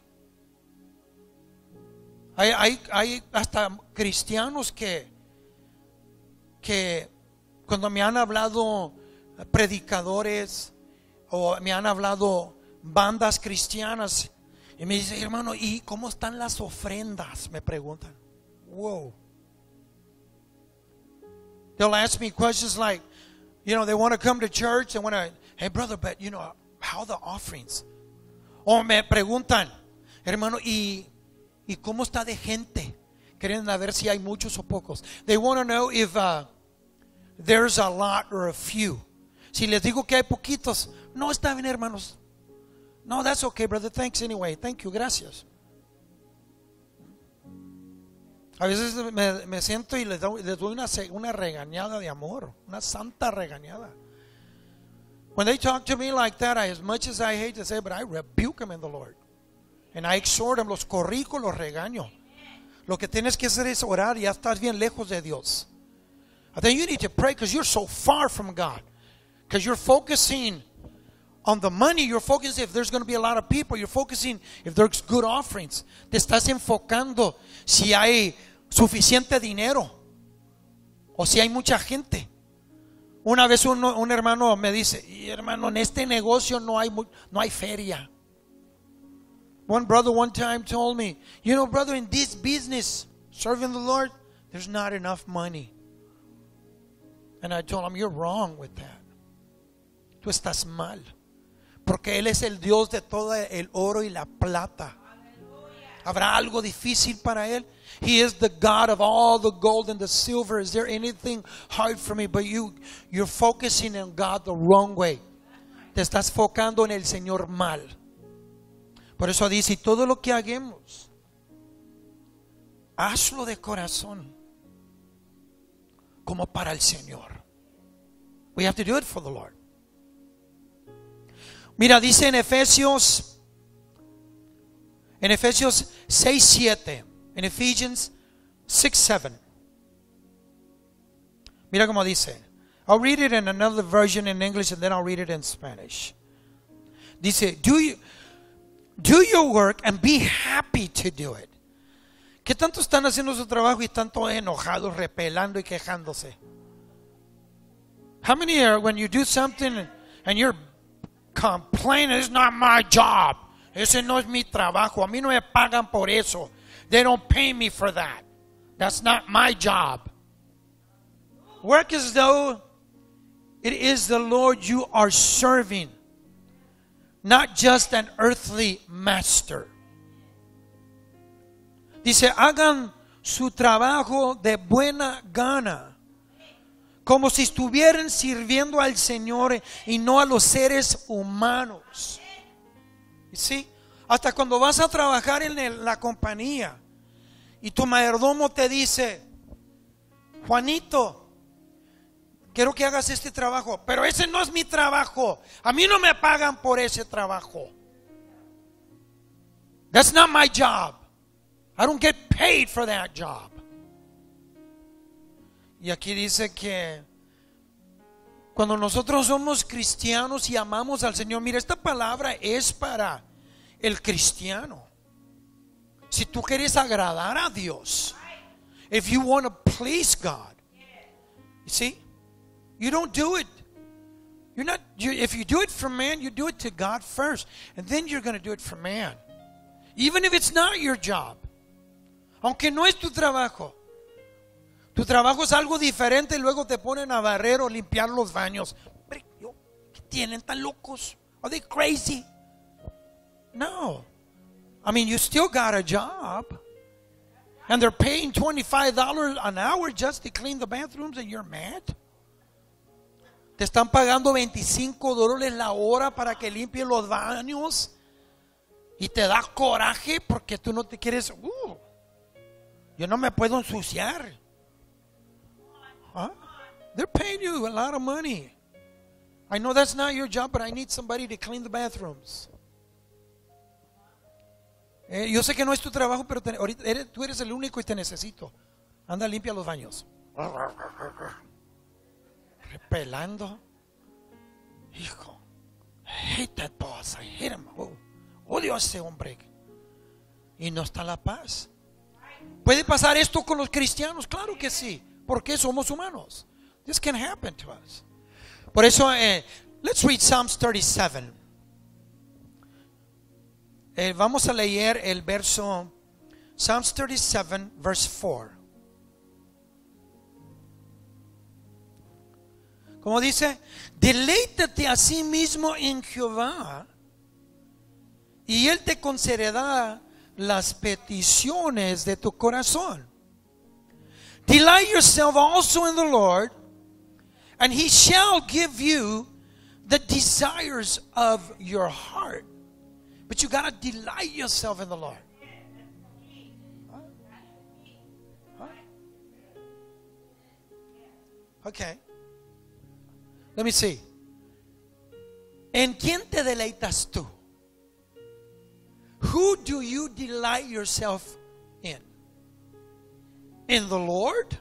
Hay, hay, hay hasta cristianos que, que cuando me han hablado predicadores o me han hablado bandas cristianas y me dicen, hermano, ¿y cómo están las ofrendas? Me preguntan. Whoa. They'll ask me questions like, you know, they want to come to church, they want to, hey brother, but you know, how the offerings? O me preguntan, hermano, ¿y, y cómo está de gente? Quieren saber si hay muchos o pocos. They want to know if uh, there's a lot or a few. Si les digo que hay poquitos, no está bien, hermanos. No, that's okay, brother. Thanks anyway. Thank you. Gracias. A veces me, me siento y les doy, les doy una, una regañada de amor, una santa regañada. When they talk to me like that, I, as much as I hate to say, but I rebuke them in the Lord. And I exhort them, los corrijo, los regaño. Lo que tienes que hacer es orar, ya estás bien lejos de Dios. I think you need to pray because you're so far from God. Because you're focusing on the money, you're focusing if there's going to be a lot of people, you're focusing if there's good offerings. Te estás enfocando si hay suficiente dinero o si hay mucha gente. Una vez un, un hermano me dice, y hermano, en este negocio no hay, no hay feria. One brother one time told me, you know, brother, in this business, serving the Lord, there's not enough money. And I told him, you're wrong with that. Tú estás mal. porque Él es el Dios de todo el oro y la plata. ¿Habrá algo difícil para Él? He is the God of all the gold and the silver. Is there anything hard for me? But you, you're focusing on God the wrong way. Te estás enfocando en el Señor mal. Por eso dice, todo lo que hagamos, hazlo de corazón, como para el Señor. We have to do it for the Lord. Mira, dice en Efesios, en Efesios seis siete, en Ephesians six seven. Mira cómo dice. I'll read it in another version in English and then I'll read it in Spanish. Dice, do you, do your work and be happy to do it. ¿Qué tanto están haciendo su trabajo y están todos enojados, repelando y quejándose? How many are, when you do something and you're complaining, it's not my job. Ese no es mi trabajo. A mí no me pagan por eso. They don't pay me for that. That's not my job. Work as though it is the Lord you are serving, not just an earthly master. Dice, hagan su trabajo de buena gana, como si estuvieran sirviendo al Señor y no a los seres humanos. ¿Sí? Hasta cuando vas a trabajar en el, la compañía y tu mayordomo te dice, Juanito, quiero que hagas este trabajo, pero ese no es mi trabajo. A mí no me pagan por ese trabajo. That's not my job. I don't get paid for that job. Y aquí dice que cuando nosotros somos cristianos y amamos al Señor, mira, esta palabra es para el cristiano. Si tú quieres agradar a Dios, if you want to please God, you see, you don't do it. You're not. You, if you do it for man, you do it to God first, and then you're going to do it for man, even if it's not your job. Aunque no es tu trabajo. Tu trabajo es algo diferente y luego te ponen a barrer o limpiar los baños. ¿Qué tienen tan locos? Are they crazy? No. I mean, you still got a job. And they're paying twenty-five dollars an hour just to clean the bathrooms and you're mad. Te están pagando veinticinco dólares la hora para que limpien los baños. Y te da coraje porque tú no te quieres... Uh, yo no me puedo ensuciar. Huh? They're paying you a lot of money. I know that's not your job, but I need somebody to clean the bathrooms. Eh, yo sé que no es tu trabajo, pero te, ahorita eres, tú eres el único y te necesito. Anda, limpia los baños. Repelando. Hijo, I hate that boss. I hate him. Oh, odio a ese hombre. Y no está la paz. ¿Puede pasar esto con los cristianos? Claro que sí. Porque somos humanos. This can happen to us. Por eso, eh, let's read Psalms thirty-seven. Eh, vamos a leer el verso Psalms thirty-seven, verse four. Como dice, deleítate a sí mismo en Jehová y Él te concederá las peticiones de tu corazón. Delight yourself also in the Lord, and He shall give you the desires of your heart. But you got to delight yourself in the Lord. Huh? Huh? Okay. Let me see. ¿En quién te deleitas tú? Who do you delight yourself in? In the Lord?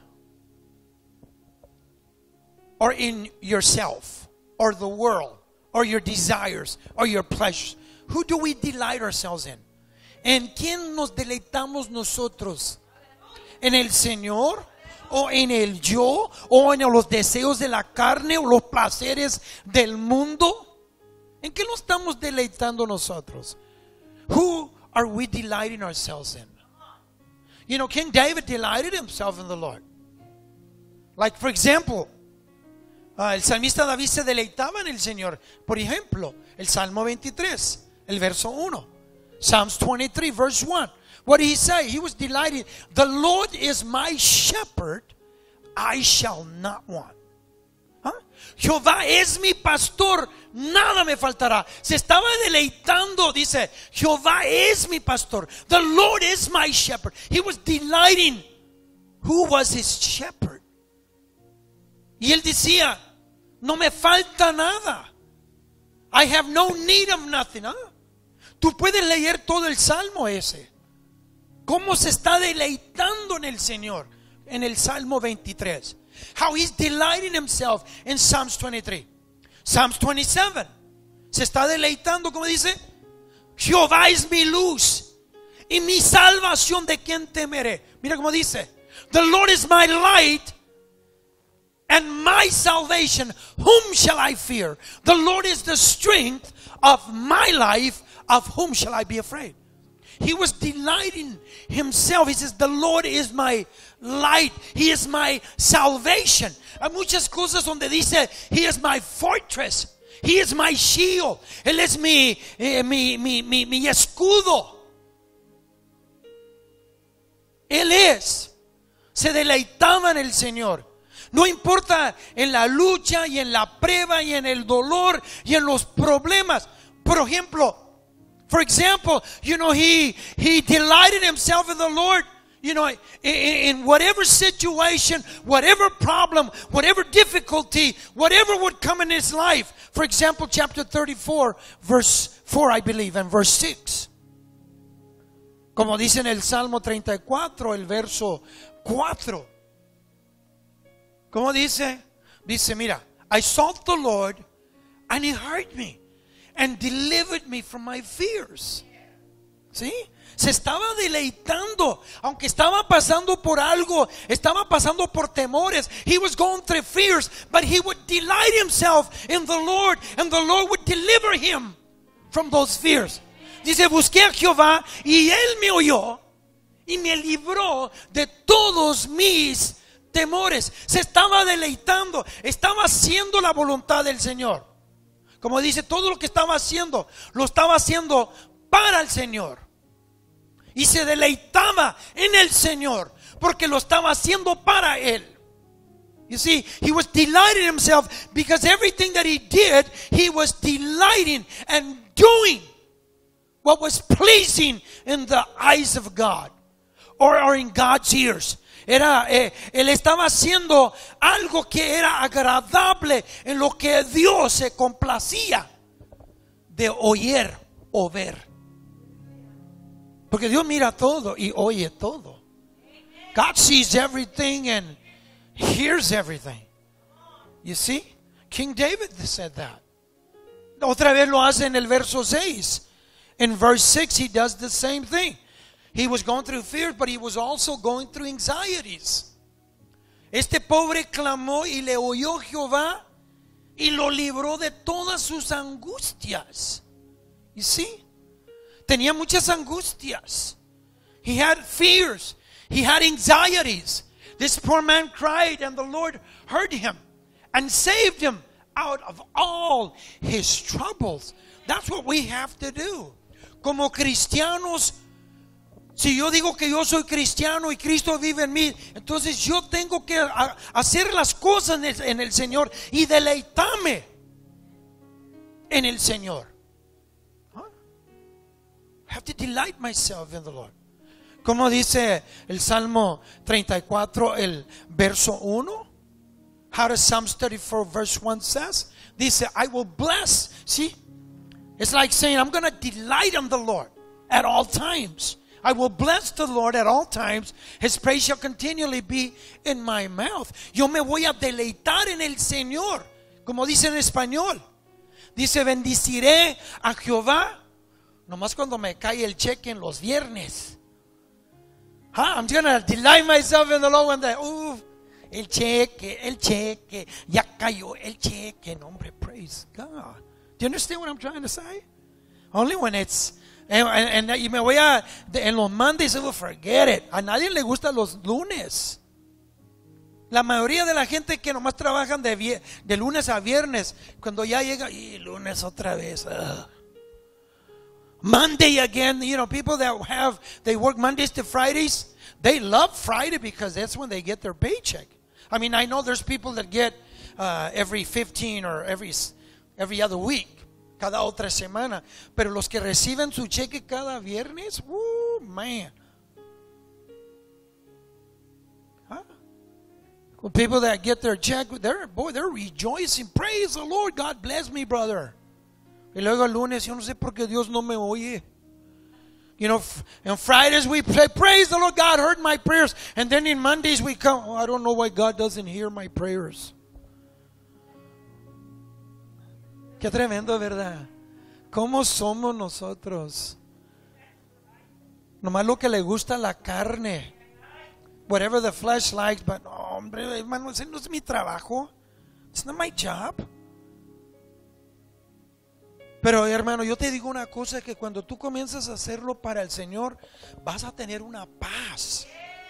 Or in yourself? Or the world? Or your desires? Or your pleasures? Who do we delight ourselves in? ¿En quién nos deleitamos nosotros? ¿En el Señor? ¿O en el yo? ¿O en los deseos de la carne? ¿O los placeres del mundo? ¿En qué nos estamos deleitando nosotros? Who are we delighting ourselves in? You know, King David delighted himself in the Lord. Like, for example, Ah, el salmista David se deleitaba en el Señor. Por ejemplo, el Salmo veintitrés, el verso uno. Psalms twenty-three, verse one. What did he say? He was delighted. The Lord is my shepherd, I shall not want. ¿Ah? Jehová es mi pastor, nada me faltará. Se estaba deleitando, dice, Jehová es mi pastor. The Lord is my shepherd. He was delighting. Who was his shepherd? Y él decía, no me falta nada. I have no need of nothing. ¿Ah? Tú puedes leer todo el salmo ese. Cómo se está deleitando en el Señor en el Salmo veintitrés. How he's delighting himself in Psalms twenty-three. Psalms twenty-seven. Se está deleitando, como dice, Jehová es mi luz y mi salvación, ¿de quién temeré? Mira cómo dice, the Lord is my light and my salvation, whom shall I fear? The Lord is the strength of my life, of whom shall I be afraid? He was delighting himself. He says, the Lord is my light. He is my salvation. Hay muchas cosas donde dice, He is my fortress. He is my shield. Él es mi, eh, mi, mi, mi, mi escudo. Él es. Se deleitaba en el Señor. No importa en la lucha y en la prueba y en el dolor y en los problemas. Por ejemplo, For example, you know, he he delighted himself in the Lord, you know, in, in whatever situation, whatever problem, whatever difficulty, whatever would come in his life. For example, chapter thirty-four, verse four, I believe, and verse six. Como dice en el Salmo treinta y cuatro, el verso cuatro. ¿Cómo dice? Dice, mira, I sought the Lord and He heard me and delivered me from my fears. ¿Sí? Se estaba deleitando, aunque estaba pasando por algo, estaba pasando por temores. He was going through fears, but he would delight himself in the Lord, and the Lord would deliver him from those fears. Dice, busqué a Jehová y Él me oyó y me libró de todos mis temores. Se estaba deleitando, estaba haciendo la voluntad del Señor. Como dice, todo lo que estaba haciendo, lo estaba haciendo para el Señor. Y se deleitaba en el Señor, porque lo estaba haciendo para Él. You see, he was delighting himself because everything that he did, he was delighting and doing what was pleasing in the eyes of God, or, or in God's ears. Era, eh, él estaba haciendo algo que era agradable, en lo que Dios se complacía de oír o ver. Porque Dios mira todo y oye todo. God sees everything and hears everything. You see? King David said that. Otra vez lo hace en el verso seis. In verse six he does the same thing. He was going through fears, but he was also going through anxieties. Este pobre clamó y le oyó Jehová y lo libró de todas sus angustias. You see? Tenía muchas angustias. He had fears. He had anxieties. This poor man cried, and the Lord heard him and saved him out of all his troubles. That's what we have to do. Como cristianos, si yo digo que yo soy cristiano y Cristo vive en mí, entonces yo tengo que hacer las cosas en el, en el Señor y deleitarme en el Señor. Huh? I have to delight myself in the Lord. Como dice el Salmo treinta y cuatro, el verso uno. How does Psalms thirty-four verse one says? Dice, I will bless. See, it's like saying, I'm going to delight in the Lord at all times. I will bless the Lord at all times. His praise shall continually be in my mouth. Yo me voy a deleitar en el Señor. Como dice en español. Dice, bendiciré a Jehová nomás cuando me cae el cheque en los viernes. Huh? I'm going to delight myself in the Lord when the, uh, el cheque, el cheque, ya cayó el cheque. No, hombre, praise God. Do you understand what I'm trying to say? Only when it's And, and, and, y me voy a en los Mondays, I will forget it. A nadie le gustan los lunes. La mayoría de la gente que nomás trabajan de, vie- de lunes a viernes, cuando ya llega, y lunes otra vez. Ugh. Monday again, you know, people that have, they work Mondays to Fridays, they love Friday because that's when they get their paycheck. I mean, I know there's people that get uh, every fifteen or every, every other week, cada otra semana. Pero los que reciben su cheque cada viernes, woo, man. Huh? Well, people that get their check, they're, boy, they're rejoicing. Praise the Lord, God bless me, brother. Y luego el lunes, yo no sé por qué Dios no me oye. You know, on Fridays we pray, praise the Lord, God heard my prayers. And then in Mondays we come, oh, I don't know why God doesn't hear my prayers. Qué tremendo, ¿verdad? ¿Cómo somos nosotros? Nomás lo que le gusta a la carne. Whatever the flesh likes, but oh, hombre, hermano, ese no es mi trabajo. It's not my job. Pero hermano, yo te digo una cosa, que cuando tú comienzas a hacerlo para el Señor, vas a tener una paz.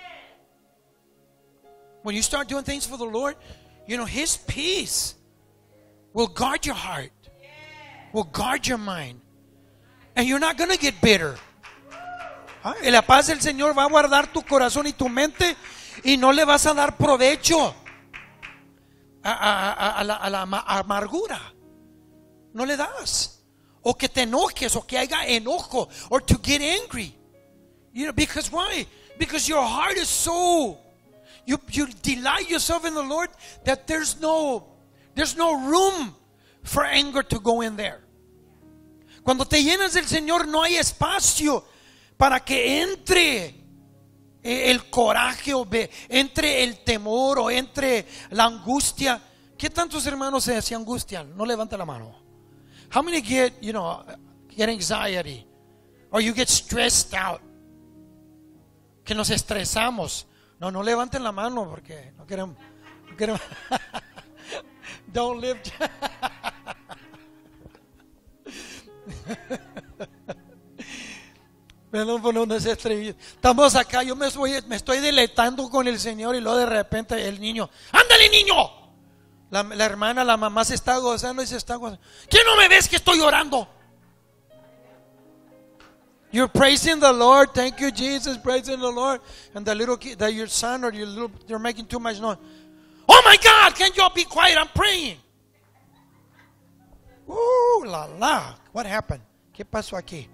When you start doing things for the Lord, you know, His peace will guard your heart, will guard your mind, and you're not going to get bitter. ¿Ah? Y la paz del Señor va a guardar tu corazón y tu mente, y no le vas a dar provecho a, a, a, a la, a la amargura. No le das. O que te enojes, o que haya enojo, or to get angry. You know, because why? Because your heart is so, you you delight yourself in the Lord that there's no there's no room for anger to go in there. Cuando te llenas del Señor, no hay espacio para que entre el coraje, o entre el temor, o entre la angustia. ¿Qué tantos hermanos se, se angustian? No levanta la mano. How many get, you know, get anxiety? Or you get stressed out? Que nos estresamos. No, no levanten la mano porque no queremos. No queremos. Don't lift. Estamos acá, yo me estoy, me estoy deleitando con el Señor, y luego de repente el niño, ¡ándale, niño! La, la hermana, la mamá se está gozando y se está gozando. ¿Qué no me ves que estoy orando? You're praising the Lord. Thank you, Jesus. Praising the Lord. And the little kid, that your son or your little, you're making too much noise. Oh my God! Can't you all be quiet? I'm praying. Ooh, la la. What happened? ¿Qué pasó aquí?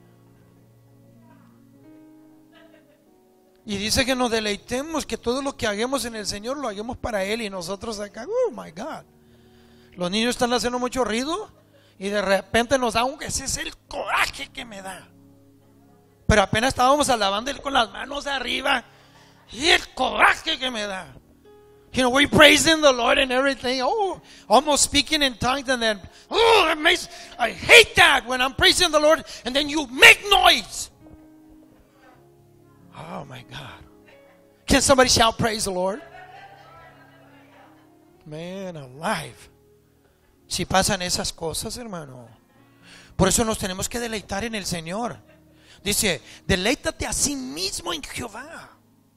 Y dice que nos deleitemos, que todo lo que hagamos en el Señor lo hagamos para Él, y nosotros acá, oh my God. Los niños están haciendo mucho ruido y de repente nos da un, ese es el coraje que me da. Pero apenas estábamos alabando Él con las manos arriba, y el coraje que me da. You know, we're praising the Lord and everything. Oh, almost speaking in tongues, and then, oh, that makes, I hate that when I'm praising the Lord and then you make noise. Oh my God. Can somebody shout praise the Lord? Man alive. Si pasan esas cosas, hermano. Por eso nos tenemos que deleitar en el Señor. Dice, deleítate a sí mismo en Jehová.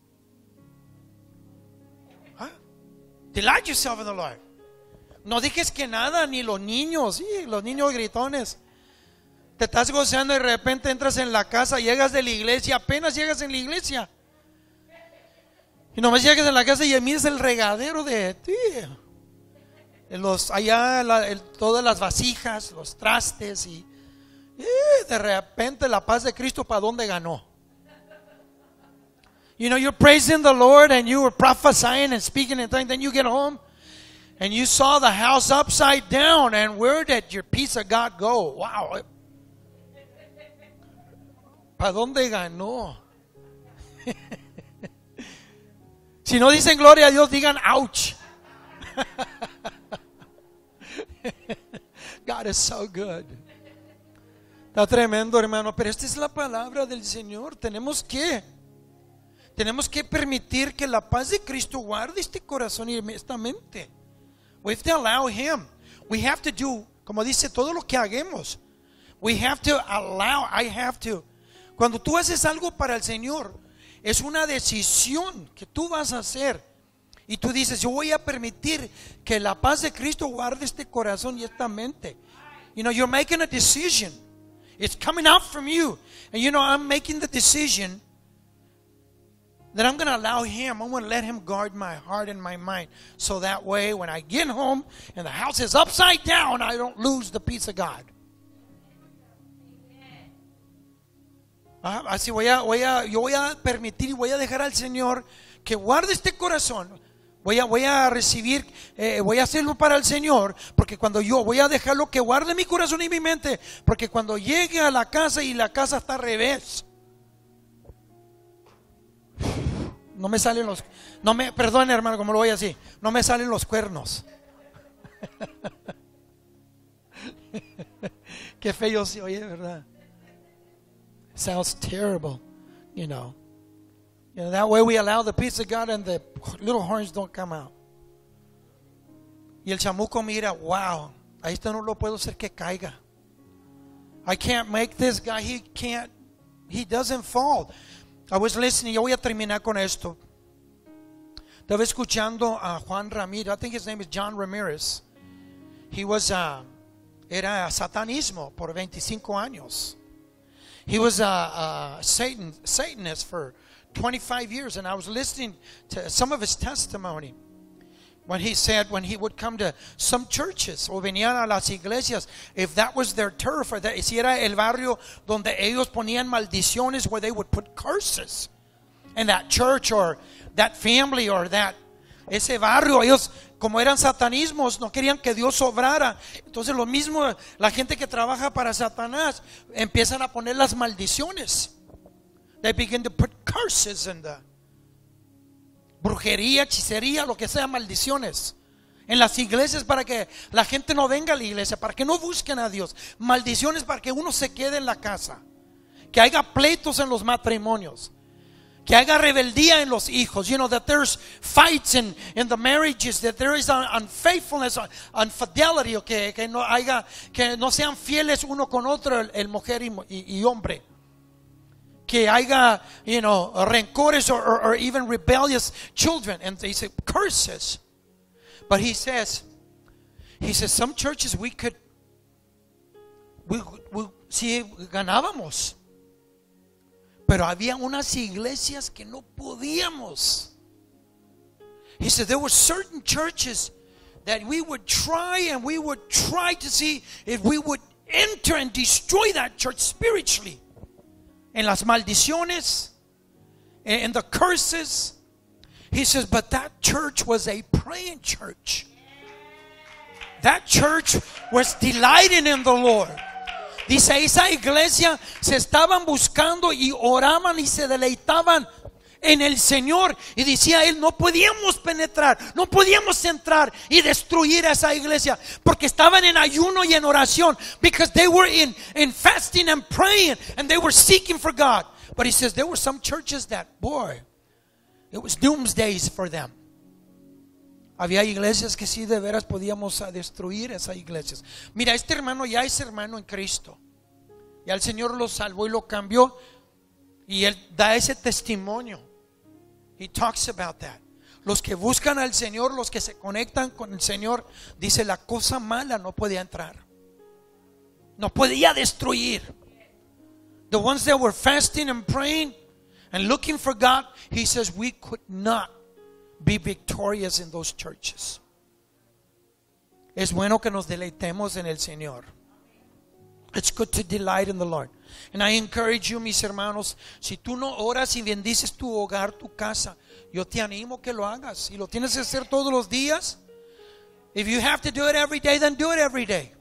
¿Ah? Delight yourself in the Lord. No dejes que nada, ni los niños, sí, los niños gritones. Te estás gozando y de repente entras en la casa, llegas de la iglesia, apenas llegas en la iglesia. Y nomás llegas en la casa y miras el regadero de ti. Los, allá la, el, todas las vasijas, los trastes, y, y de repente la paz de Cristo, ¿para dónde ganó? You know, you're praising the Lord and you were prophesying and speaking and things. Then you get home and you saw the house upside down, and where did your peace of God go? Wow. ¿Para dónde ganó? Si no dicen gloria a Dios, digan ouch. God is so good. Está tremendo, hermano. Pero esta es la palabra del Señor. Tenemos que Tenemos que permitir que la paz de Cristo guarde este corazón y esta mente. We have to allow Him. We have to do, como dice, todo lo que hagamos. We have to allow, I have to. Cuando tú haces algo para el Señor, es una decisión que tú vas a hacer. Y tú dices, yo voy a permitir que la paz de Cristo guarde este corazón y esta mente. You know, you're making a decision. It's coming out from you. And you know, I'm making the decision that I'm going to allow Him, I'm going to let Him guard my heart and my mind. So that way, when I get home and the house is upside down, I don't lose the peace of God. Ah, así voy a, voy a, yo voy a permitir y voy a dejar al Señor que guarde este corazón. Voy a, voy a recibir, eh, voy a hacerlo para el Señor, porque cuando yo voy a dejarlo que guarde mi corazón y mi mente, porque cuando llegue a la casa y la casa está al revés, no me salen los, no me, perdón hermano, como lo voy así, no me salen los cuernos. Qué feo se oye, ¿verdad? Sounds terrible, you know. You know, that way we allow the peace of God and the little horns don't come out. Y el chamuco mira, wow, ahí esto no lo puedo hacer que caiga. I can't make this guy, he can't, he doesn't fall. I was listening, yo voy a terminar con esto. Estaba escuchando a Juan Ramírez, I think his name is John Ramirez. He was, uh, era satanismo por veinticinco años. He was a, a Satan, Satanist for twenty-five years, and I was listening to some of his testimony when he said when he would come to some churches o venían a las iglesias, if that was their turf, or that, si era el barrio donde ellos ponían maldiciones, where they would put curses in that church or that family or that ese barrio, ellos como eran satanismos no querían que Dios obrara. Entonces lo mismo, la gente que trabaja para Satanás empiezan a poner las maldiciones. They begin to put curses in the brujería, hechicería, lo que sea, maldiciones en las iglesias para que la gente no venga a la iglesia, para que no busquen a Dios. Maldiciones para que uno se quede en la casa, que haya pleitos en los matrimonios, que haya rebeldía en los hijos. You know, that there's fights in, in the marriages, that there is un, unfaithfulness, infidelity, que, que no haya, que no sean fieles uno con otro, el, el mujer y, y, y hombre. Que haya, you know, rencores or, or, or even rebellious children. And they say curses. But he says, he says, some churches we could, we, we, si ganábamos. Pero había unas iglesias que no podíamos. He said there were certain churches that we would try and we would try to see if we would enter and destroy that church spiritually. En las maldiciones, in the curses. He says, but that church was a praying church. That church was delighting in the Lord. Dice, esa iglesia se estaban buscando y oraban y se deleitaban en el Señor. Y decía él, no podíamos penetrar, no podíamos entrar y destruir esa iglesia, porque estaban en ayuno y en oración, because they were in, in fasting and praying and they were seeking for God. But he says there were some churches that, boy, it was doomsdays for them. Había iglesias que sí de veras podíamos destruir esas iglesias. Mira, este hermano ya es hermano en Cristo. Ya el Señor lo salvó y lo cambió. Y él da ese testimonio. He talks about that. Los que buscan al Señor, los que se conectan con el Señor, dice, la cosa mala no podía entrar. No podía destruir. The ones that were fasting and praying and looking for God, he says, we could not be victorious in those churches. Es bueno que nos deleitemos en el Señor. It's good to delight in the Lord. And I encourage you, mis hermanos, si tú no oras y bendices tu hogar, tu casa, yo te animo que lo hagas. Y lo tienes que hacer todos los días. If you have to do it every day, then do it every day.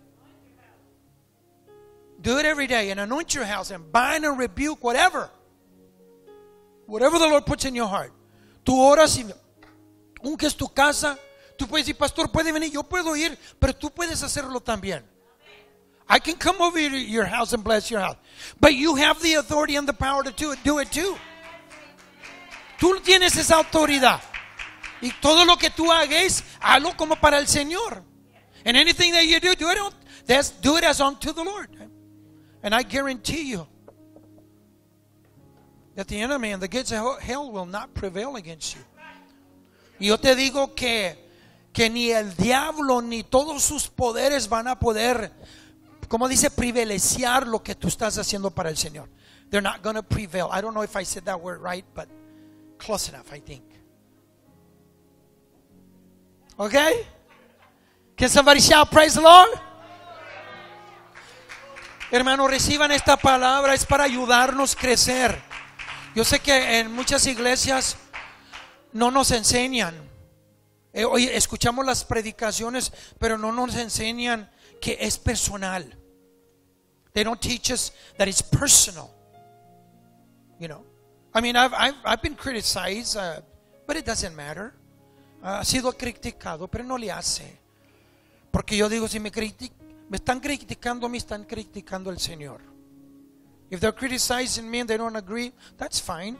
Do it every day and anoint your house and bind and rebuke whatever. Whatever the Lord puts in your heart. Tú oras y unges tu casa. Tú puedes decir, pastor, puede venir, yo puedo ir, pero tú puedes hacerlo también. I can come over to your house and bless your house, but you have the authority and the power to do it, do it too. Tú tienes esa autoridad. Y todo lo que tú hagas, hazlo como para el Señor. And anything that you do, do it, that's, do it as unto the Lord. And I guarantee you that the enemy and the gates of hell will not prevail against you. Y yo te digo que, que ni el diablo ni todos sus poderes van a poder, como dice, privilegiar lo que tú estás haciendo para el Señor. They're not going to prevail. I don't know if I said that word right, but close enough, I think. Okay? Can somebody shout praise the Lord? Hermano, reciban esta palabra, es para ayudarnos a crecer. Yo sé que en muchas iglesias no nos enseñan. Eh, hoy escuchamos las predicaciones, pero no nos enseñan que es personal. They don't teach us that it's personal. You know, I mean, I've I've, I've been criticized, uh, but it doesn't matter. Uh, ha sido criticado, pero no le hace. Porque yo digo, si me critic, me están criticando a mí, están criticando al Señor. If they're criticizing me and they don't agree, that's fine.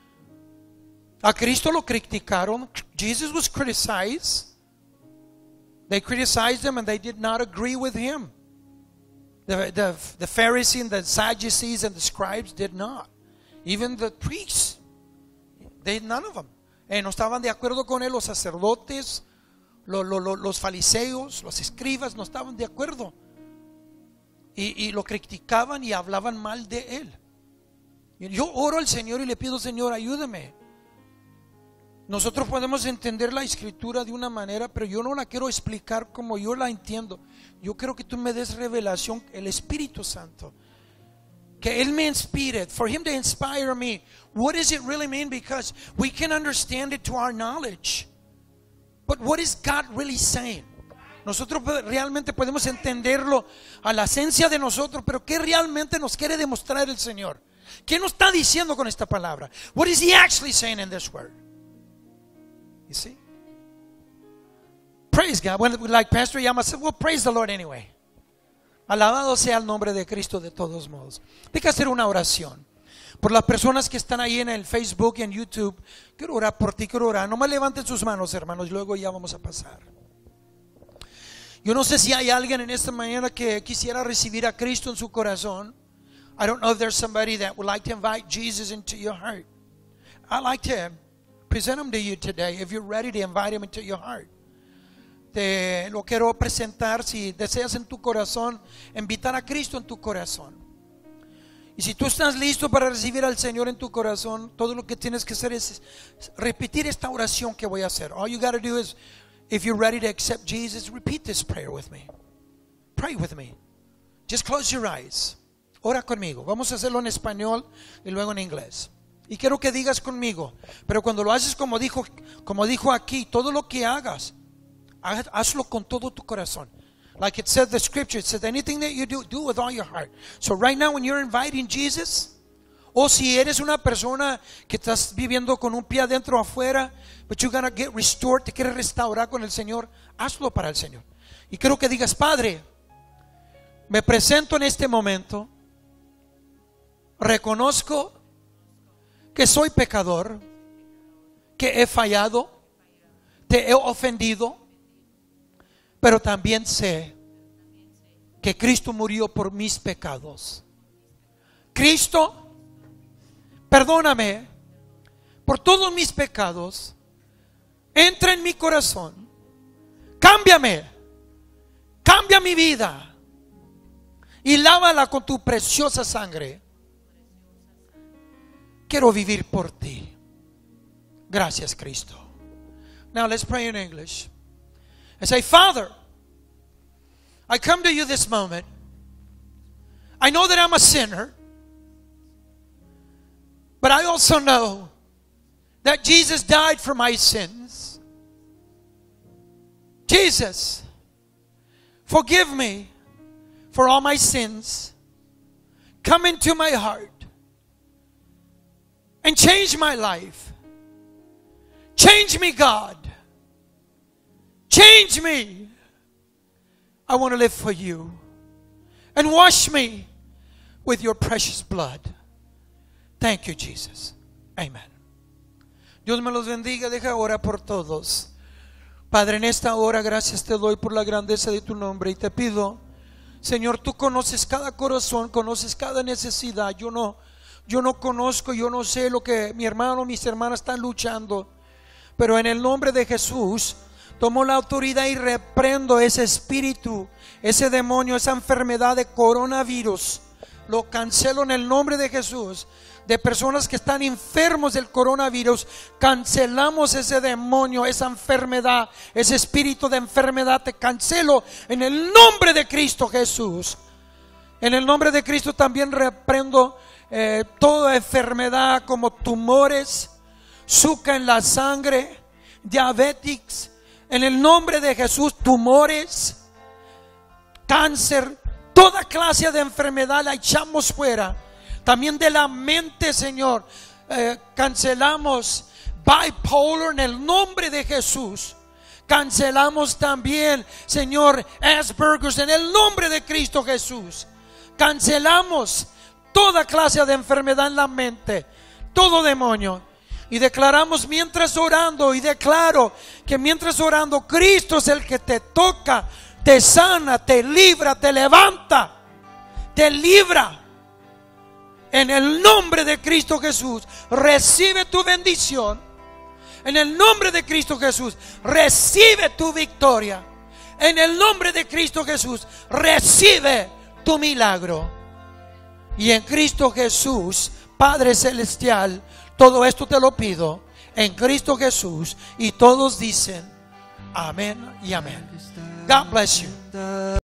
A Cristo lo criticaron. Jesus was criticized. They criticized him and they did not agree with him. The, the, the Pharisees and the Sadducees and the scribes did not. Even the priests, they, none of them. Eh, no estaban de acuerdo con él. Los sacerdotes, lo, lo, lo, los fariseos, los escribas no estaban de acuerdo. Y, y lo criticaban y hablaban mal de él. Yo oro al Señor y le pido, Señor, ayúdame. Nosotros podemos entender la escritura de una manera, pero yo no la quiero explicar como yo la entiendo. Yo quiero que tú me des revelación, el Espíritu Santo, que Él me inspire, for Him to inspire me. What does it really mean? Because we can understand it to our knowledge, but what is God really saying? Nosotros realmente podemos entenderlo a la esencia de nosotros, pero ¿qué realmente nos quiere demostrar el Señor? ¿Qué nos está diciendo con esta palabra? What is He actually saying in this word? You see? Praise God. When, like Pastor Yama said, well, praise the Lord anyway. Alabado sea el nombre de Cristo de todos modos. Hay que hacer una oración por las personas que están ahí en el Facebook y en YouTube. Quiero orar por ti, quiero orar. No me levanten sus manos, hermanos, luego ya vamos a pasar. Yo no sé si hay alguien en esta mañana que quisiera recibir a Cristo en su corazón. I don't know if there's somebody that would like to invite Jesus into your heart. I'd like to present him to you today if you're ready to invite him into your heart. Te lo quiero presentar si deseas en tu corazón invitar a Cristo en tu corazón. Y si tú estás listo para recibir al Señor en tu corazón, todo lo que tienes que hacer es repetir esta oración que voy a hacer. All you got to do is, if you're ready to accept Jesus, repeat this prayer with me. Pray with me. Just close your eyes. Ora conmigo. Vamos a hacerlo en español y luego en inglés. Y quiero que digas conmigo, pero cuando lo haces como dijo, como dijo aquí, todo lo que hagas, hazlo con todo tu corazón. Like it said the scripture, it says anything that you do, do with all your heart. So right now when you're inviting Jesus, o si eres una persona que estás viviendo con un pie adentro o afuera, but you're gonna get restored, te quieres restaurar con el Señor, hazlo para el Señor. Y quiero que digas, Padre, me presento en este momento, reconozco que soy pecador, que he fallado, te he ofendido, pero también sé que Cristo murió por mis pecados. Cristo, perdóname por todos mis pecados, entra en mi corazón, cámbiame, cambia mi vida y lávala con tu preciosa sangre. Quiero vivir por ti. Gracias, Cristo. Now let's pray in English. I say, Father, I come to you this moment. I know that I'm a sinner, but I also know that Jesus died for my sins. Jesus, forgive me for all my sins. Come into my heart and change my life. Change me, God. Change me. I want to live for you. And wash me with your precious blood. Thank you, Jesus. Amen. Dios me los bendiga. Deja orar por todos. Padre, en esta hora gracias te doy por la grandeza de tu nombre y te pido, Señor, tú conoces cada corazón, conoces cada necesidad. Yo no, yo no conozco, yo no sé lo que mi hermano, mis hermanas están luchando. Pero en el nombre de Jesús tomo la autoridad y reprendo ese espíritu, ese demonio, esa enfermedad de coronavirus. Lo cancelo en el nombre de Jesús. De personas que están enfermos del coronavirus, cancelamos ese demonio, esa enfermedad, ese espíritu de enfermedad. Te cancelo en el nombre de Cristo Jesús. En el nombre de Cristo también reprendo eh, toda enfermedad como tumores, azúcar en la sangre, diabetes. En el nombre de Jesús, tumores, cáncer, toda clase de enfermedad la echamos fuera. También de la mente, Señor, eh, cancelamos bipolar en el nombre de Jesús. Cancelamos también, Señor, Asperger's en el nombre de Cristo Jesús. Cancelamos toda clase de enfermedad en la mente, todo demonio. Y declaramos mientras orando, y declaro que mientras orando, Cristo es el que te toca, te sana, te libra, te levanta, te libra. En el nombre de Cristo Jesús, recibe tu bendición. En el nombre de Cristo Jesús, recibe tu victoria. En el nombre de Cristo Jesús, recibe tu milagro. Y en Cristo Jesús, Padre Celestial, todo esto te lo pido en Cristo Jesús. Y todos dicen amén y amén. God bless you.